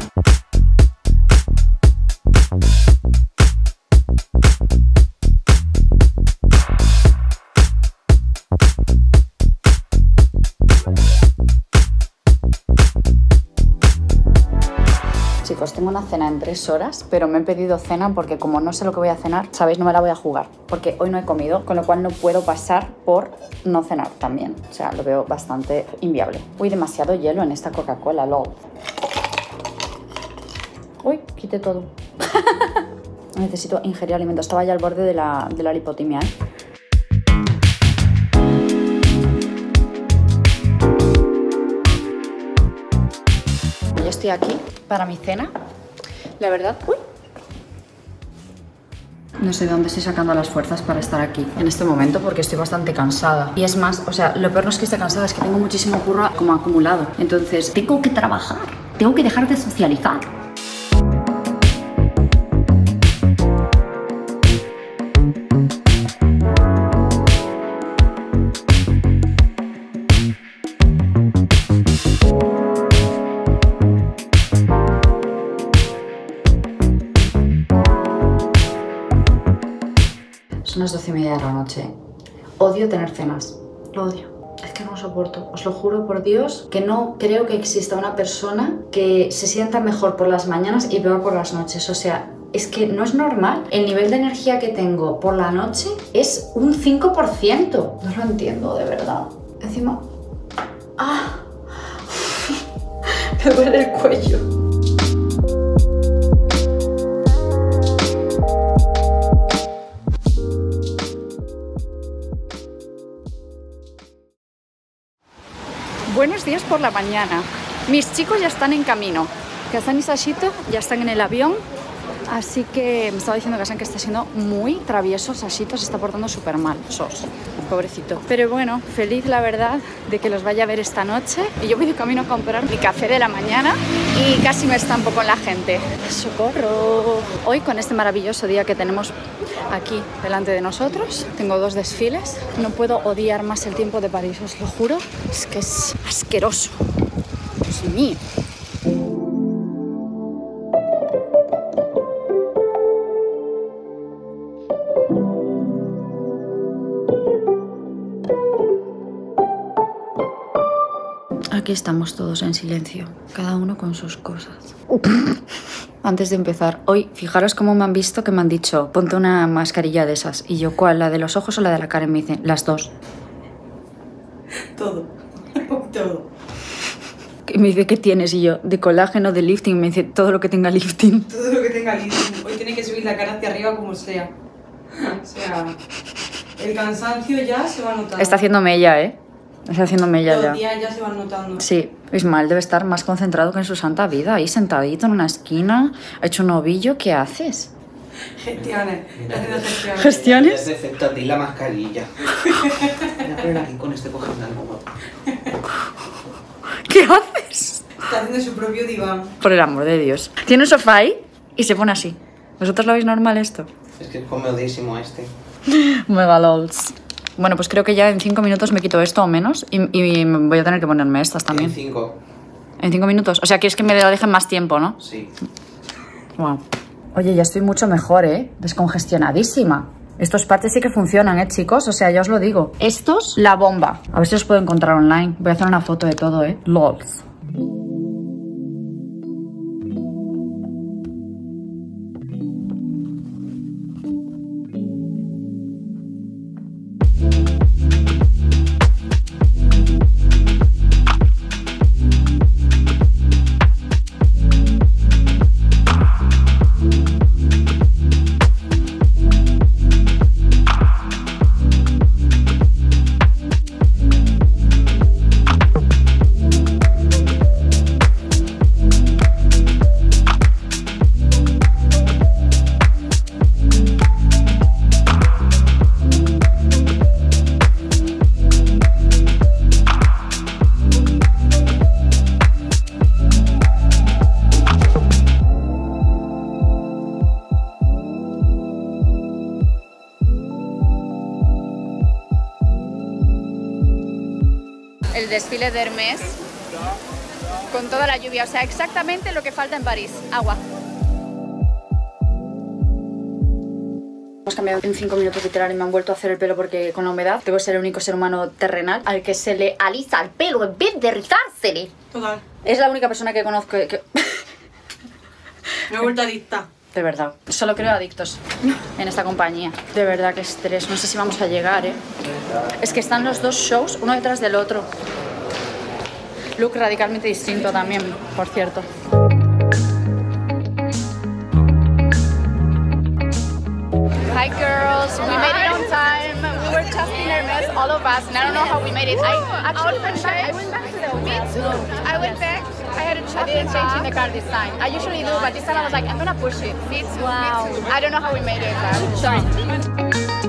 Chicos, tengo una cena en 3 horas, pero me he pedido cena porque como no sé lo que voy a cenar, sabéis, no me la voy a jugar, porque hoy no he comido, con lo cual no puedo pasar por no cenar también. O sea, lo veo bastante inviable. Uy, demasiado hielo en esta Coca-Cola, lol. Uy, quité todo. Necesito ingerir alimentos. Estaba ya al borde de la lipotimia, ¿eh? Yo estoy aquí para mi cena. La verdad, uy, no sé de dónde estoy sacando las fuerzas para estar aquí en este momento porque estoy bastante cansada. Y es más, o sea, lo peor no es que esté cansada, es que tengo muchísimo curro como acumulado. Entonces, tengo que trabajar, tengo que dejar de socializar. Son las 12:30 de la noche. Odio tener cenas. Lo odio. Es que no lo soporto. Os lo juro por Dios que no creo que exista una persona que se sienta mejor por las mañanas y peor por las noches. O sea, es que no es normal. El nivel de energía que tengo por la noche es un 5%. No lo entiendo, de verdad. Encima... ¡ah! Me duele el cuello. Buenos días por la mañana. Mis chicos ya están en camino. Kazan y Sashito ya están en el avión. Así que me estaba diciendo Kazan que está siendo muy travieso. Sashito se está portando súper mal. Sos, pobrecito. Pero bueno, feliz la verdad de que los vaya a ver esta noche. Y yo voy de camino a comprar mi café de la mañana y casi me estampo con la gente. ¡Socorro! Hoy, con este maravilloso día que tenemos aquí delante de nosotros, tengo 2 desfiles. No puedo odiar más el tiempo de París, os lo juro. Es que es asqueroso. Dios mío. Aquí estamos todos en silencio, cada uno con sus cosas. Antes de empezar, hoy, fijaros cómo me han visto, que me han dicho, ponte una mascarilla de esas. Y yo, ¿cuál? ¿La de los ojos o la de la cara? Y me dicen, las dos. Todo. Todo. Y me dice, ¿qué tienes? Y yo, de colágeno, de lifting. Me dice, todo lo que tenga lifting. Todo lo que tenga lifting. Hoy tiene que subir la cara hacia arriba como sea. O sea, el cansancio ya se va notando. Está haciendo mella, ¿eh? Está haciendo mella ya. Los días ya se van notando. Sí, Ismael debe estar más concentrado que en su santa vida. Ahí sentadito en una esquina, ha hecho un ovillo. ¿Qué haces? Gestiones. Gestiones. ¿Gestiones? Es defecto a ti la mascarilla. Voy a poner aquí con este cogiendo algo. ¿Qué haces? Está haciendo su propio diván. Por el amor de Dios. Tiene un sofá ahí y se pone así. ¿Vosotros lo veis normal esto? Es que es comodísimo este. Megalols. Bueno, pues creo que ya en 5 minutos me quito esto o menos y voy a tener que ponerme estas también. En 5. ¿En 5 minutos? O sea, quieres que me la dejen más tiempo, ¿no? Sí. Wow. Oye, ya estoy mucho mejor, ¿eh? Descongestionadísima. Estos partes sí que funcionan, chicos? O sea, ya os lo digo. Estos, la bomba. A ver si os puedo encontrar online. Voy a hacer una foto de todo, LOLs. el desfile de Hermès con toda la lluvia, o sea, exactamente lo que falta en París, agua. Hemos cambiado en 5 minutos literal y me han vuelto a hacer el pelo porque con la humedad debo ser el único ser humano terrenal al que se le alisa el pelo en vez de rizársele. Total. Es la única persona que conozco que... Me he vuelto adicta. De verdad, solo creo adictos en esta compañía. De verdad que estrés, no sé si vamos a llegar, ¿eh? Es que están los dos shows uno detrás del otro. Look radicalmente distinto también, por cierto. Hi girls, we made it on time. We were just in Hermès, all of us, and I don't know how we made it. I went back to the hotel. Me too. I went back. I had a chat. I didn't change in the car this time. I usually do, but this time I was like, I'm gonna push it. Me too. Wow. Me too. I don't know how we made it, but sorry.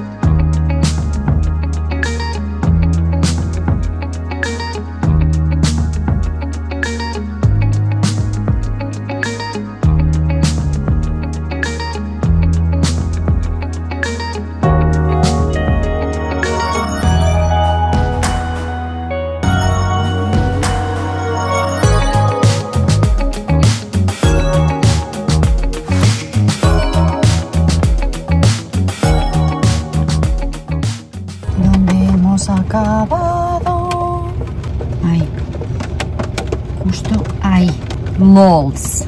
Acabado. Ahí. Justo ahí. Mols.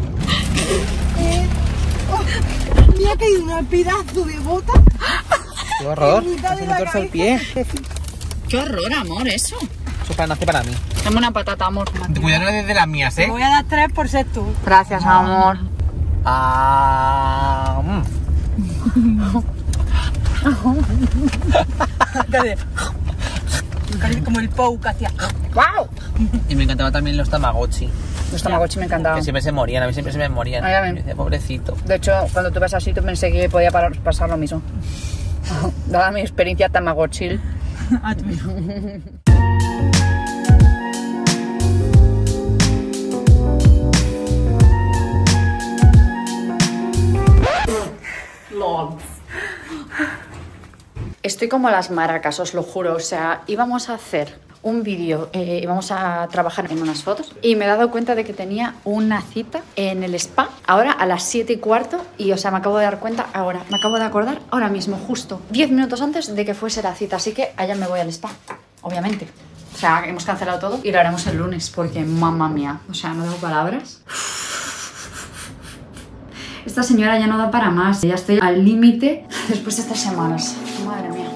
Me ha caído un pedazo de bota. ¡Qué horror! Se me torce el pie. Qué horror, amor, eso. Eso nace para mí. Dame una patata, amor. Cuidado desde las mías, ¿eh? Te voy a dar 3 por ser tú. Gracias, amor. Como el Pou que hacía. ¡Wow! Y me encantaban también los Tamagotchi. Los Tamagotchi me encantaban. Que siempre se morían, a mí siempre se me morían. Ay, a mí. Me decía, pobrecito. De hecho, cuando tú ves así, tú pensé que podía pasar lo mismo. Dada mi experiencia Tamagotchi. Estoy como las maracas, os lo juro. O sea, íbamos a hacer un vídeo, íbamos a trabajar en unas fotos y me he dado cuenta de que tenía una cita en el spa ahora a las 7:15 y, o sea, me acabo de dar cuenta ahora, me acabo de acordar ahora mismo, justo 10 minutos antes de que fuese la cita, así que allá me voy al spa, obviamente. O sea, hemos cancelado todo y lo haremos el lunes porque, mamma mía, o sea, no tengo palabras. Esta señora ya no da para más, ya estoy al límite después de estas semanas. Madre mía.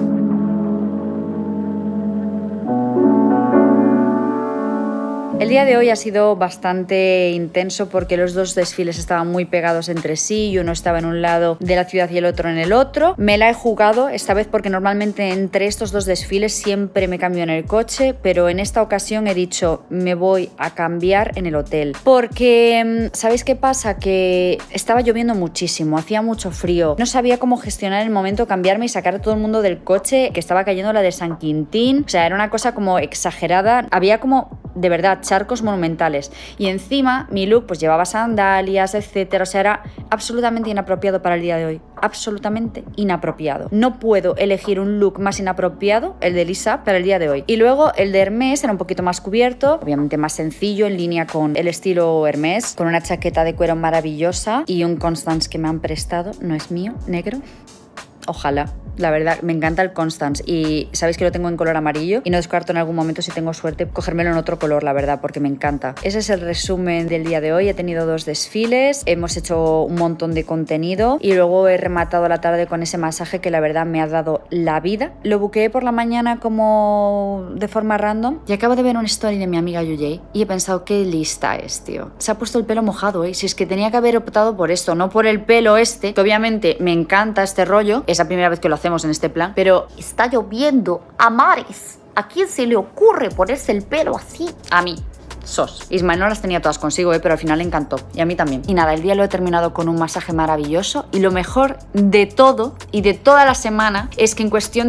El día de hoy ha sido bastante intenso porque los dos desfiles estaban muy pegados entre sí y uno estaba en un lado de la ciudad y el otro en el otro. Me la he jugado esta vez porque normalmente entre estos dos desfiles siempre me cambio en el coche, pero en esta ocasión he dicho me voy a cambiar en el hotel porque ¿sabéis qué pasa? Que estaba lloviendo muchísimo, hacía mucho frío, no sabía cómo gestionar el momento, cambiarme y sacar a todo el mundo del coche, que estaba cayendo la de San Quintín, o sea, era una cosa como exagerada, había como de verdad charcos monumentales y encima mi look pues llevaba sandalias, etcétera, o sea, era absolutamente inapropiado para el día de hoy, absolutamente inapropiado. No puedo elegir un look más inapropiado, el de Lisa, para el día de hoy. Y luego el de Hermès era un poquito más cubierto, obviamente más sencillo, en línea con el estilo Hermès, con una chaqueta de cuero maravillosa y un Constance que me han prestado, no es mío, negro. Ojalá. La verdad, me encanta el Constance y sabéis que lo tengo en color amarillo y no descarto en algún momento, si tengo suerte, cogérmelo en otro color, la verdad, porque me encanta. Ese es el resumen del día de hoy. He tenido 2 desfiles, hemos hecho un montón de contenido y luego he rematado la tarde con ese masaje que la verdad me ha dado la vida. Lo buqueé por la mañana como de forma random y acabo de ver una story de mi amiga Yuyei y he pensado, qué lista es, tío. Se ha puesto el pelo mojado, ¿eh? Si es que tenía que haber optado por esto, no por el pelo este, que obviamente me encanta este rollo. Es la primera vez que lo hacemos en este plan, pero está lloviendo a mares. ¿A quién se le ocurre ponerse el pelo así? A mí. Sos. Ismael no las tenía todas consigo, pero al final le encantó. Y a mí también. Y nada, el día lo he terminado con un masaje maravilloso. Y lo mejor de todo y de toda la semana es que en cuestión de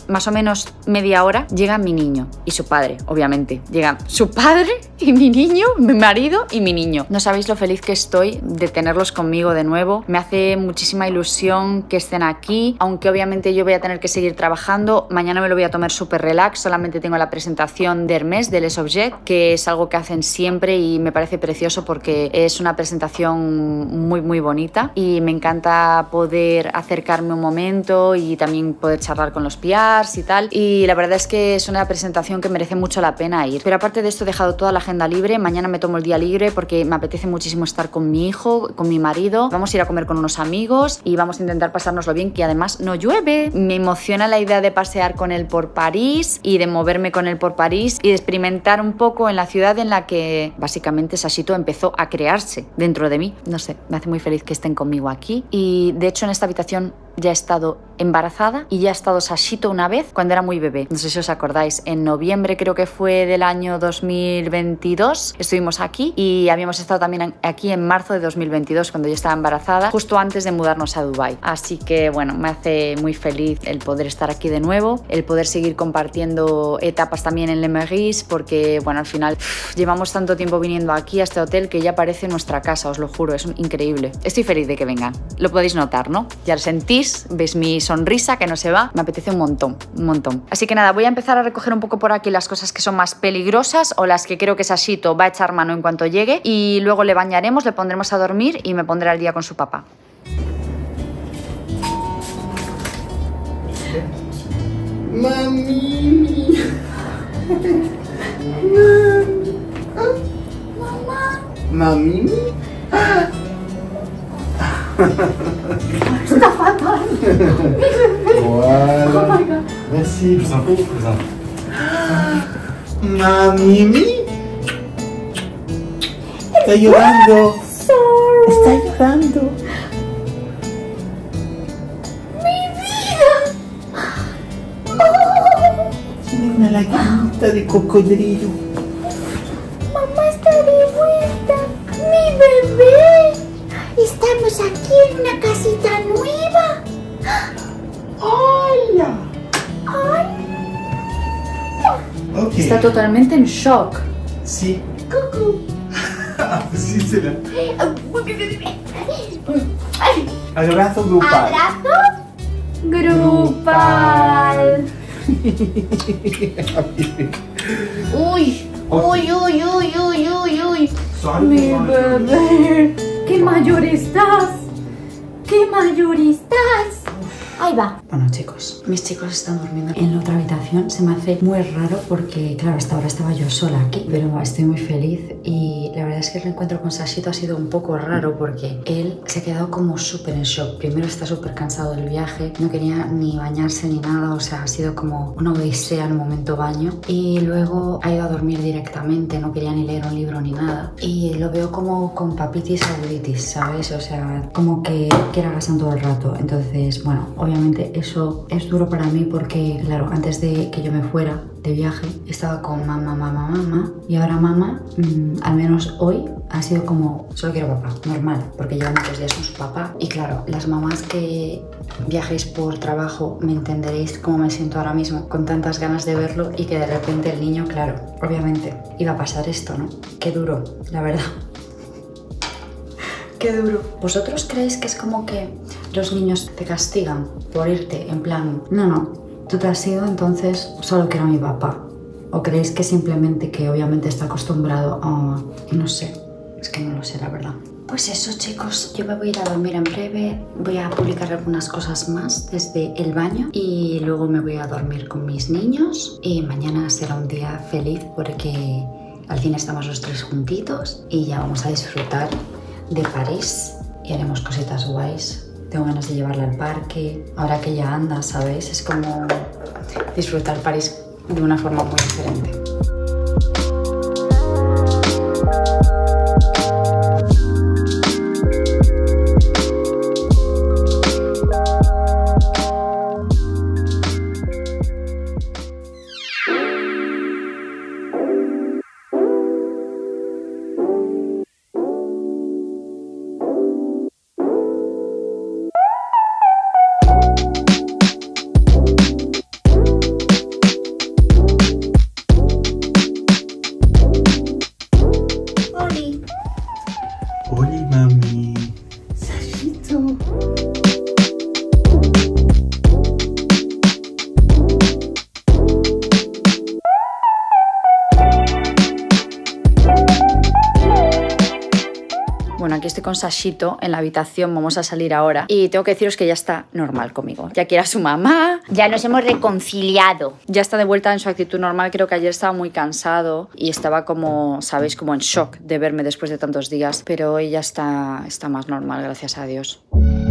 más o menos media hora, llega mi niño y su padre, obviamente. Llega su padre y mi niño, mi marido y mi niño. No sabéis lo feliz que estoy de tenerlos conmigo de nuevo. Me hace muchísima ilusión que estén aquí, aunque obviamente yo voy a tener que seguir trabajando. Mañana me lo voy a tomar súper relax, solamente tengo la presentación de Hermès, de Les Objets, que es algo que hacen siempre y me parece precioso porque es una presentación muy bonita y me encanta poder acercarme un momento y también poder charlar con los PRs y tal, y la verdad es que es una presentación que merece mucho la pena ir. Pero aparte de esto he dejado toda la agenda libre. Mañana me tomo el día libre porque me apetece muchísimo estar con mi hijo, con mi marido. Vamos a ir a comer con unos amigos y vamos a intentar pasárnoslo bien, que además no llueve. Me emociona la idea de pasear con él por París y de moverme con él por París y de experimentar un poco en la ciudad en la que básicamente Sashito empezó a crearse dentro de mí. No sé, me hace muy feliz que estén conmigo aquí, y de hecho en esta habitación ya he estado embarazada y ya ha estado Sashito una vez cuando era muy bebé. No sé si os acordáis, en noviembre creo que fue del año 2022 estuvimos aquí, y habíamos estado también aquí en marzo de 2022 cuando yo estaba embarazada, justo antes de mudarnos a Dubái. Así que bueno, me hace muy feliz el poder estar aquí de nuevo, el poder seguir compartiendo etapas también en Le Meurice, porque bueno, al final llevamos tanto tiempo viniendo aquí a este hotel que ya parece nuestra casa, os lo juro, es increíble. Estoy feliz de que vengan, lo podéis notar, ¿no? Ya lo sentís, veis mi sonrisa que no se va, me apetece un montón. Así que nada, voy a empezar a recoger un poco por aquí las cosas que son más peligrosas o las que creo que Sashito va a echar mano en cuanto llegue, y luego le bañaremos, le pondremos a dormir y me pondré al día con su papá. Mami. Mami. Está fatal. Voilà. Merci, je vous en prie, je vous en prie. Mami. Está llorando. Está llorando. Tiene una lagrimita de cocodrilo. Mamá está de vuelta. Mi bebé. Estamos aquí en una casita nueva. ¡Hola! Ok. Está totalmente en shock. Sí. Cucú. Ah, sí, será. Abrazo grupal. Abrazo. Grupal. Uy, uy, uy, uy, uy, uy, uy. Mi bebé. ¡Qué mayor estás! ¡Qué mayor estás! Ahí va. Bueno, chicos, mis chicos están durmiendo en la otra habitación. Se me hace muy raro porque, claro, hasta ahora estaba yo sola aquí, pero estoy muy feliz, y la verdad es que el reencuentro con Sashito ha sido un poco raro porque él se ha quedado como súper en shock. Primero está súper cansado del viaje, no quería ni bañarse ni nada, o sea, ha sido como una odisea en un momento baño, y luego ha ido a dormir directamente, no quería ni leer un libro ni nada, y lo veo como con papitis aguditis, ¿sabes? O sea, como que rasan todo el rato. Entonces, bueno, obviamente eso es duro para mí porque, claro, antes de que yo me fuera de viaje estaba con mamá, y ahora mamá, al menos hoy, ha sido como solo quiero papá, normal, porque llevo muchos días con su papá. Y claro, las mamás que viajéis por trabajo me entenderéis cómo me siento ahora mismo, con tantas ganas de verlo y que de repente el niño, claro, obviamente iba a pasar esto, ¿no? Qué duro, la verdad. Qué duro. ¿Vosotros creéis que es como que los niños te castigan por irte? En plan, no, tú te has ido, entonces solo quiero a mi papá. ¿O creéis que simplemente que obviamente está acostumbrado a... no sé, es que no lo sé, la verdad. Pues eso, chicos, yo me voy a ir a dormir en breve. Voy a publicar algunas cosas más desde el baño y luego me voy a dormir con mis niños. Y mañana será un día feliz porque al fin estamos los tres juntitos y ya vamos a disfrutar de París y haremos cositas guays. Tengo ganas de llevarla al parque, ahora que ya anda, ¿sabéis? Es como disfrutar París de una forma muy diferente. con Sashito en la habitación, vamos a salir ahora y tengo que deciros que ya está normal conmigo. Ya quiere a su mamá, Ya nos hemos reconciliado. ya está de vuelta en su actitud normal. Creo que ayer estaba muy cansado y estaba como, sabéis, como en shock de verme después de tantos días, pero hoy ya está más normal, gracias a Dios.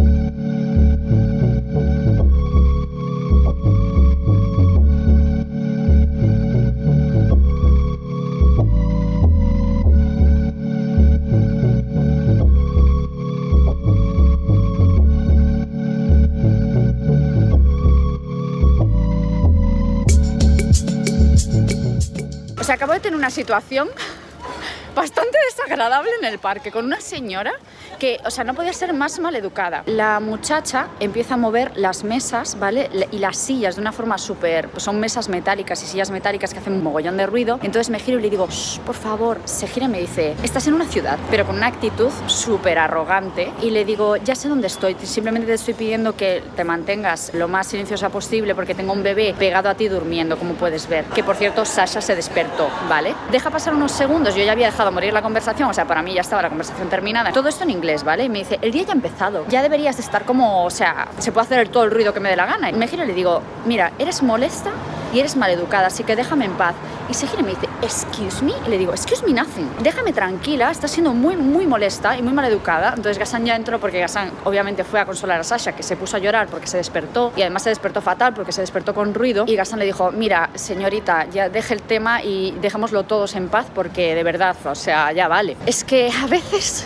Pues acabo de tener una situación bastante desagradable en el parque con una señora que, o sea, no podía ser más maleducada. La muchacha empieza a mover las mesas, ¿vale? Y las sillas de una forma súper... Pues son mesas metálicas y sillas metálicas que hacen un mogollón de ruido. Entonces me giro y le digo, shh, por favor. Se gira y me dice, estás en una ciudad, pero con una actitud súper arrogante. Y le digo, ya sé dónde estoy, simplemente te estoy pidiendo que te mantengas lo más silenciosa posible porque tengo un bebé pegado a ti durmiendo, como puedes ver. Que, por cierto, Sasha se despertó, ¿vale? Deja pasar unos segundos, yo ya había dejado morir la conversación, o sea, para mí ya estaba la conversación terminada. Todo esto en inglés, ¿vale? Y me dice, el día ya ha empezado, ya deberías de estar como, o sea, se puede hacer todo el ruido que me dé la gana. Y me giro y le digo, mira, eres molesta y eres maleducada, así que déjame en paz. Y se gira y me dice, excuse me, y le digo, excuse me nothing, déjame tranquila, estás siendo muy molesta y muy maleducada. Entonces Ghassan ya entró porque Ghassan obviamente fue a consolar a Sasha, que se puso a llorar porque se despertó, y además se despertó fatal porque se despertó con ruido. Y Ghassan le dijo, mira, señorita, ya deje el tema y dejémoslo todos en paz porque de verdad, o sea, ya vale. Es que a veces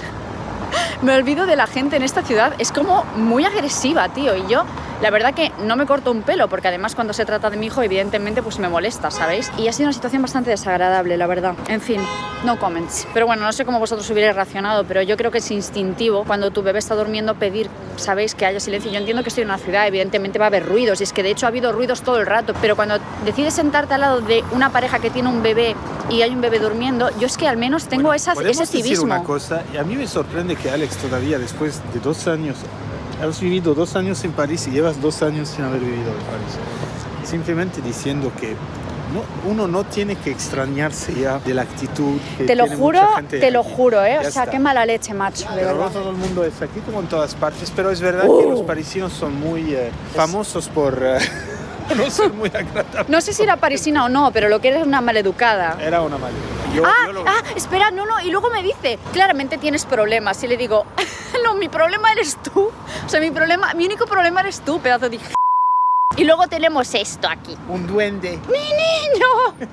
me olvido de la gente en esta ciudad, es como muy agresiva, tío, y yo la verdad que no me corto un pelo porque además cuando se trata de mi hijo evidentemente pues me molesta, ¿sabéis? Y ha sido una situación bastante desagradable, la verdad. En fin, no comments. Pero bueno, no sé cómo vosotros hubierais reaccionado, pero yo creo que es instintivo cuando tu bebé está durmiendo pedir, ¿sabéis? Que haya silencio. Yo entiendo que estoy en una ciudad, evidentemente va a haber ruidos, y es que de hecho ha habido ruidos todo el rato, pero cuando decides sentarte al lado de una pareja que tiene un bebé y hay un bebé durmiendo, yo es que al menos tengo ese civismo. Decir una cosa, y a mí me sorprende que Alex todavía, después de 2 años, has vivido 2 años en París y llevas 2 años sin haber vivido en París. Simplemente diciendo que uno no tiene que extrañarse ya de la actitud que te lo tiene juro, mucha gente te lo aquí. juro, o Ya sea, está. qué mala leche, macho, de Pero verdad. no todo el mundo es aquí como en todas partes, pero es verdad que los parisinos son muy famosos por no ser muy agradables. No sé si era parisina o no, pero lo que eres una maleducada. Era una mala. Yo lo... Espera, no, y luego me dice, claramente tienes problemas, y le digo, no, mi problema eres tú, o sea, mi único problema eres tú, pedazo de... Y luego tenemos esto aquí. Un duende. ¡Mi niño!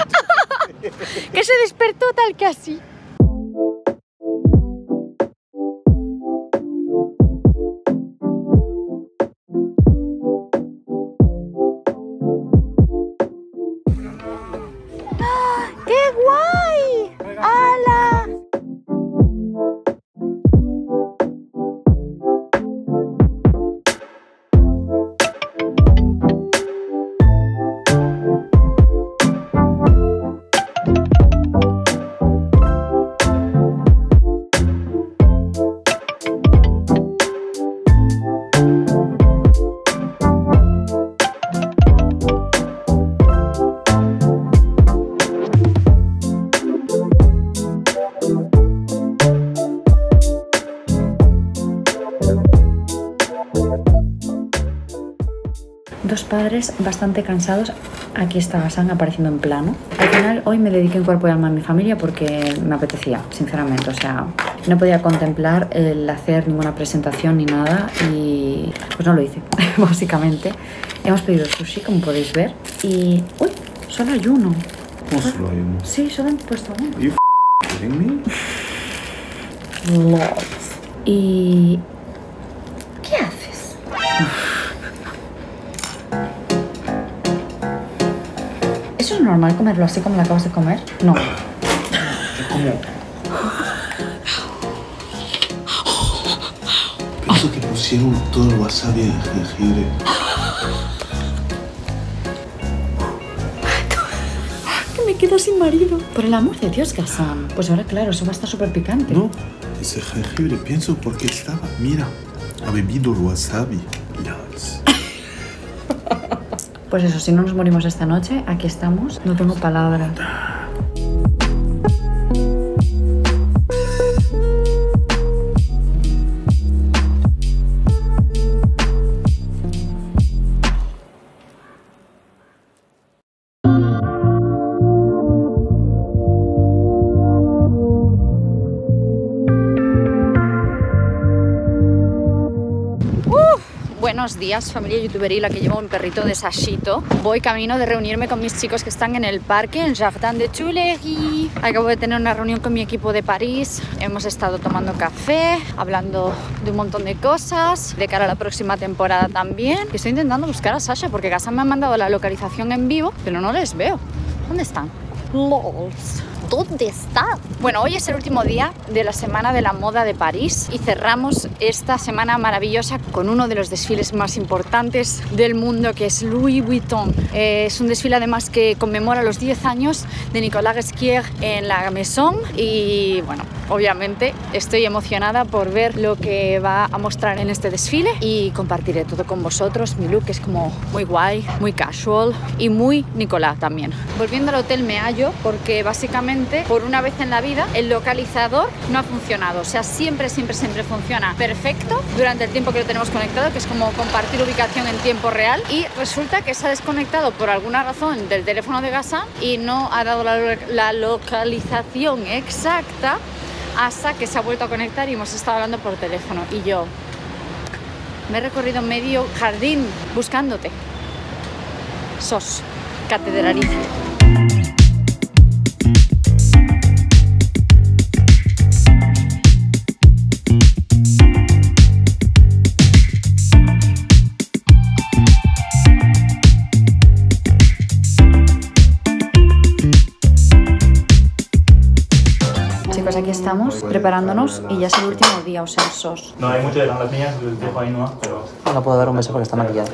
Que se despertó tal que así. ¡Qué guay! ¡Hala! Dos padres bastante cansados. Aquí está Ghassan apareciendo en plano. Al final hoy me dediqué en cuerpo y alma a mi familia porque me apetecía, sinceramente. O sea, no podía contemplar el hacer ninguna presentación ni nada y pues no lo hice, básicamente. Hemos pedido sushi, como podéis ver. Y... ¡Uy! Solo hay uno. ¿Cómo solo hay uno? Sí, solo han puesto uno. ¿Are you kidding me? Lots. Y... ¿qué haces? ¿Eso es normal comerlo así como lo acabas de comer? No. Pienso que pusieron todo el wasabi en el jengibre. Que me quedo sin marido. Por el amor de Dios, Ghassan. Pues ahora, claro, eso va a estar súper picante. No, ese jengibre, pienso porque estaba, mira, ha bebido el wasabi. Yes. Pues eso, si no nos morimos esta noche, aquí estamos. No tengo palabras. Buenos días, familia youtuberil, la que lleva un perrito de Sashito. Voy camino de reunirme con mis chicos que están en el parque, en Jardin de Tuileries. Acabo de tener una reunión con mi equipo de París. Hemos estado tomando café, hablando de un montón de cosas, de cara a la próxima temporada también. Y estoy intentando buscar a Sasha porque Gazan me ha mandado la localización en vivo, pero no les veo. ¿Dónde están? LOLs. ¿Dónde está? Bueno, hoy es el último día de la Semana de la Moda de París y cerramos esta semana maravillosa con uno de los desfiles más importantes del mundo, que es Louis Vuitton. Es un desfile además que conmemora los 10 años de Nicolas Ghesquière en la Maison y bueno, obviamente estoy emocionada por ver lo que va a mostrar en este desfile y compartiré todo con vosotros. Mi look es como muy guay, muy casual y muy Nicolas también. Volviendo al hotel me hallo porque básicamente por una vez en la vida el localizador no ha funcionado, o sea, siempre funciona perfecto durante el tiempo que lo tenemos conectado, que es como compartir ubicación en tiempo real, y resulta que se ha desconectado por alguna razón del teléfono de Gazan y no ha dado la localización exacta hasta que se ha vuelto a conectar y hemos estado hablando por teléfono. Y yo me he recorrido medio jardín buscándote. Sos catedralicia. Chicos, aquí estamos preparándonos y ya es el último día, o sea, sos. No hay mucho de las niñas, el dejo ahí nomás, pero... No puedo dar un beso porque está maquillada.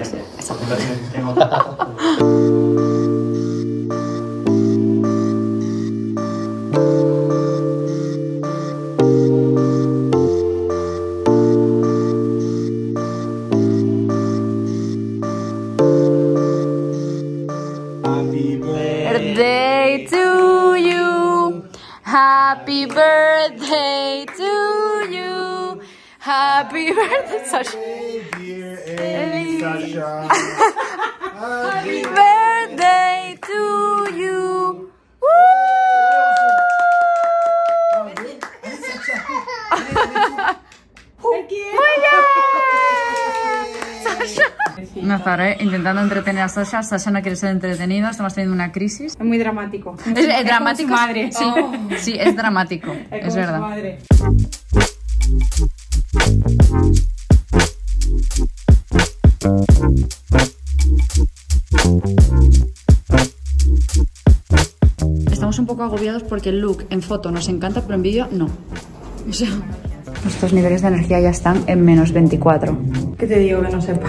Birthday to you, happy birthday to you, happy birthday, Sasha. Happy birthday to you. Me paré intentando entretener a Sasha. Sasha no quiere ser entretenido. Estamos teniendo una crisis. Es muy dramático. Es dramático. Como su madre. Sí, sí, es dramático. Es verdad. Su madre. Estamos un poco agobiados porque el look en foto nos encanta, pero en vídeo no. O sea, nuestros niveles de energía ya están en menos 24. ¿Qué te digo que no sepa?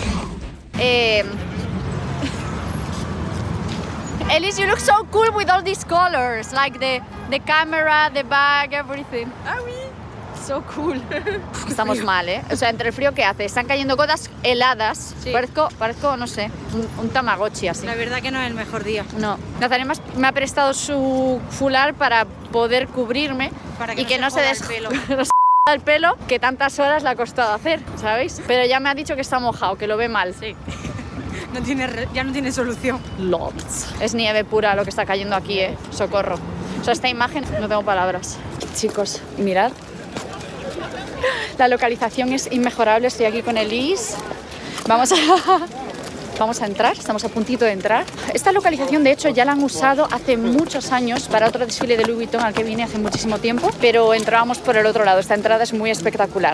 Elise, you look so cool with all these colors, like the camera, the bag, everything. Ah, oui. So cool. Estamos mal, ¿eh? O sea, entre el frío que hace, están cayendo gotas heladas. Sí. Parezco, no sé, un tamagotchi así. La verdad que no es el mejor día. No. Nazaret me ha prestado su fular para poder cubrirme para y que no se el pelo. el pelo que tantas horas le ha costado hacer, ¿sabéis? Pero ya me ha dicho que está mojado, que lo ve mal. Sí. Ya no tiene solución. Lots. Es nieve pura lo que está cayendo aquí, ¿eh? Socorro. O sea, esta imagen, no tengo palabras. Chicos, mirad. La localización es inmejorable. Estoy aquí con Elise. Vamos a entrar, estamos a puntito de entrar. Esta localización, de hecho, ya la han usado hace muchos años para otro desfile de Louis Vuitton al que vine hace muchísimo tiempo, pero entrábamos por el otro lado. Esta entrada es muy espectacular.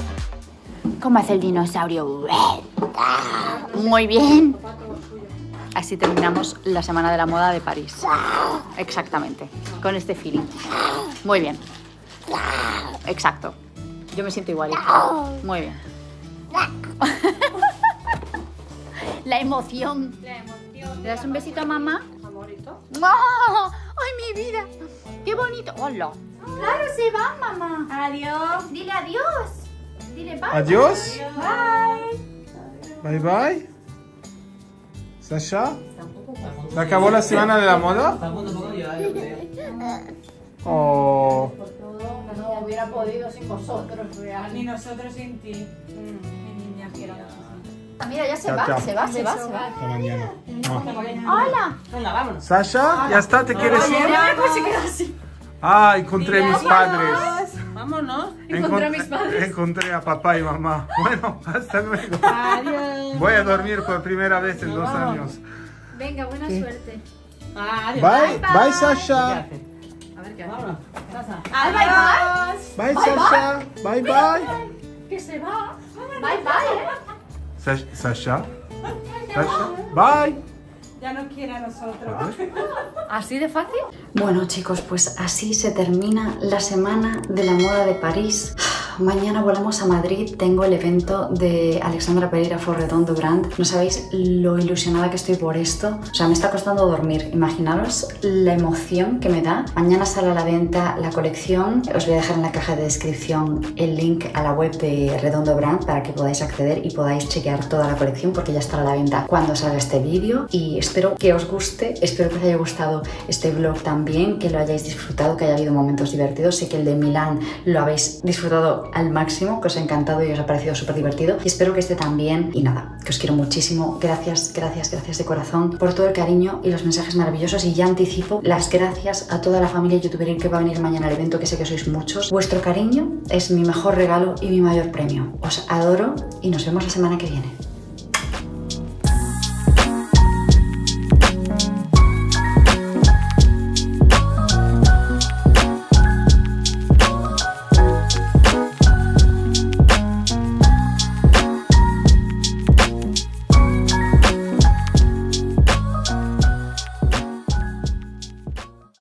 ¿Cómo hace el dinosaurio? Muy bien. Así terminamos la semana de la moda de París. Exactamente, con este feeling. Muy bien. Exacto. Yo me siento igual. Muy bien. La emoción. ¿Le das un besito a mamá? Amorito. ¡Ay, mi vida! ¡Qué bonito! ¡Hola! Claro, se va, mamá. Adiós. Dile adiós. Dile bye. Adiós. Bye. Bye bye. Sasha. ¿Se acabó la semana de la moda? Está a punto poco yo creo. Oh. No hubiera podido sin vosotros, real. Ni nosotros sin ti. Mi niña quiero. Mira, ya se Chao, va, chao. se va. Hasta mañana. ¡Hola! Venga, vámonos. Sasha, ya está, ¿te quieres ir? Se queda así. Ah, encontré a mis padres. Vámonos. Encontré a mis padres. Encontré a papá y mamá. Bueno, hasta luego. Adiós. Voy a dormir por primera vez en 2 años. Venga, buena suerte. Adiós. Bye, bye Sasha. A ver qué hace. Vámonos. Adiós. Bye Sasha. Bye bye. Que se va. Bye, bye, Sasha. Sasha. Bye. Ya no quiere a nosotros. ¿Así de fácil? Bueno, chicos, pues así se termina la semana de la moda de París. Mañana volamos a Madrid, tengo el evento de Alexandra Pereira for Redondo Brand. No sabéis lo ilusionada que estoy por esto. O sea, me está costando dormir. Imaginaros la emoción que me da. Mañana sale a la venta la colección. Os voy a dejar en la caja de descripción el link a la web de Redondo Brand para que podáis acceder y podáis chequear toda la colección porque ya estará a la venta cuando salga este vídeo. Y espero que os guste, espero que os haya gustado este vlog también, que lo hayáis disfrutado, que haya habido momentos divertidos. Sé que el de Milán lo habéis disfrutado al máximo, que os ha encantado y os ha parecido súper divertido y espero que este también. Y nada, que os quiero muchísimo. Gracias, gracias, gracias de corazón por todo el cariño y los mensajes maravillosos, y ya anticipo las gracias a toda la familia youtuber que va a venir mañana al evento, que sé que sois muchos. Vuestro cariño es mi mejor regalo y mi mayor premio. Os adoro y nos vemos la semana que viene.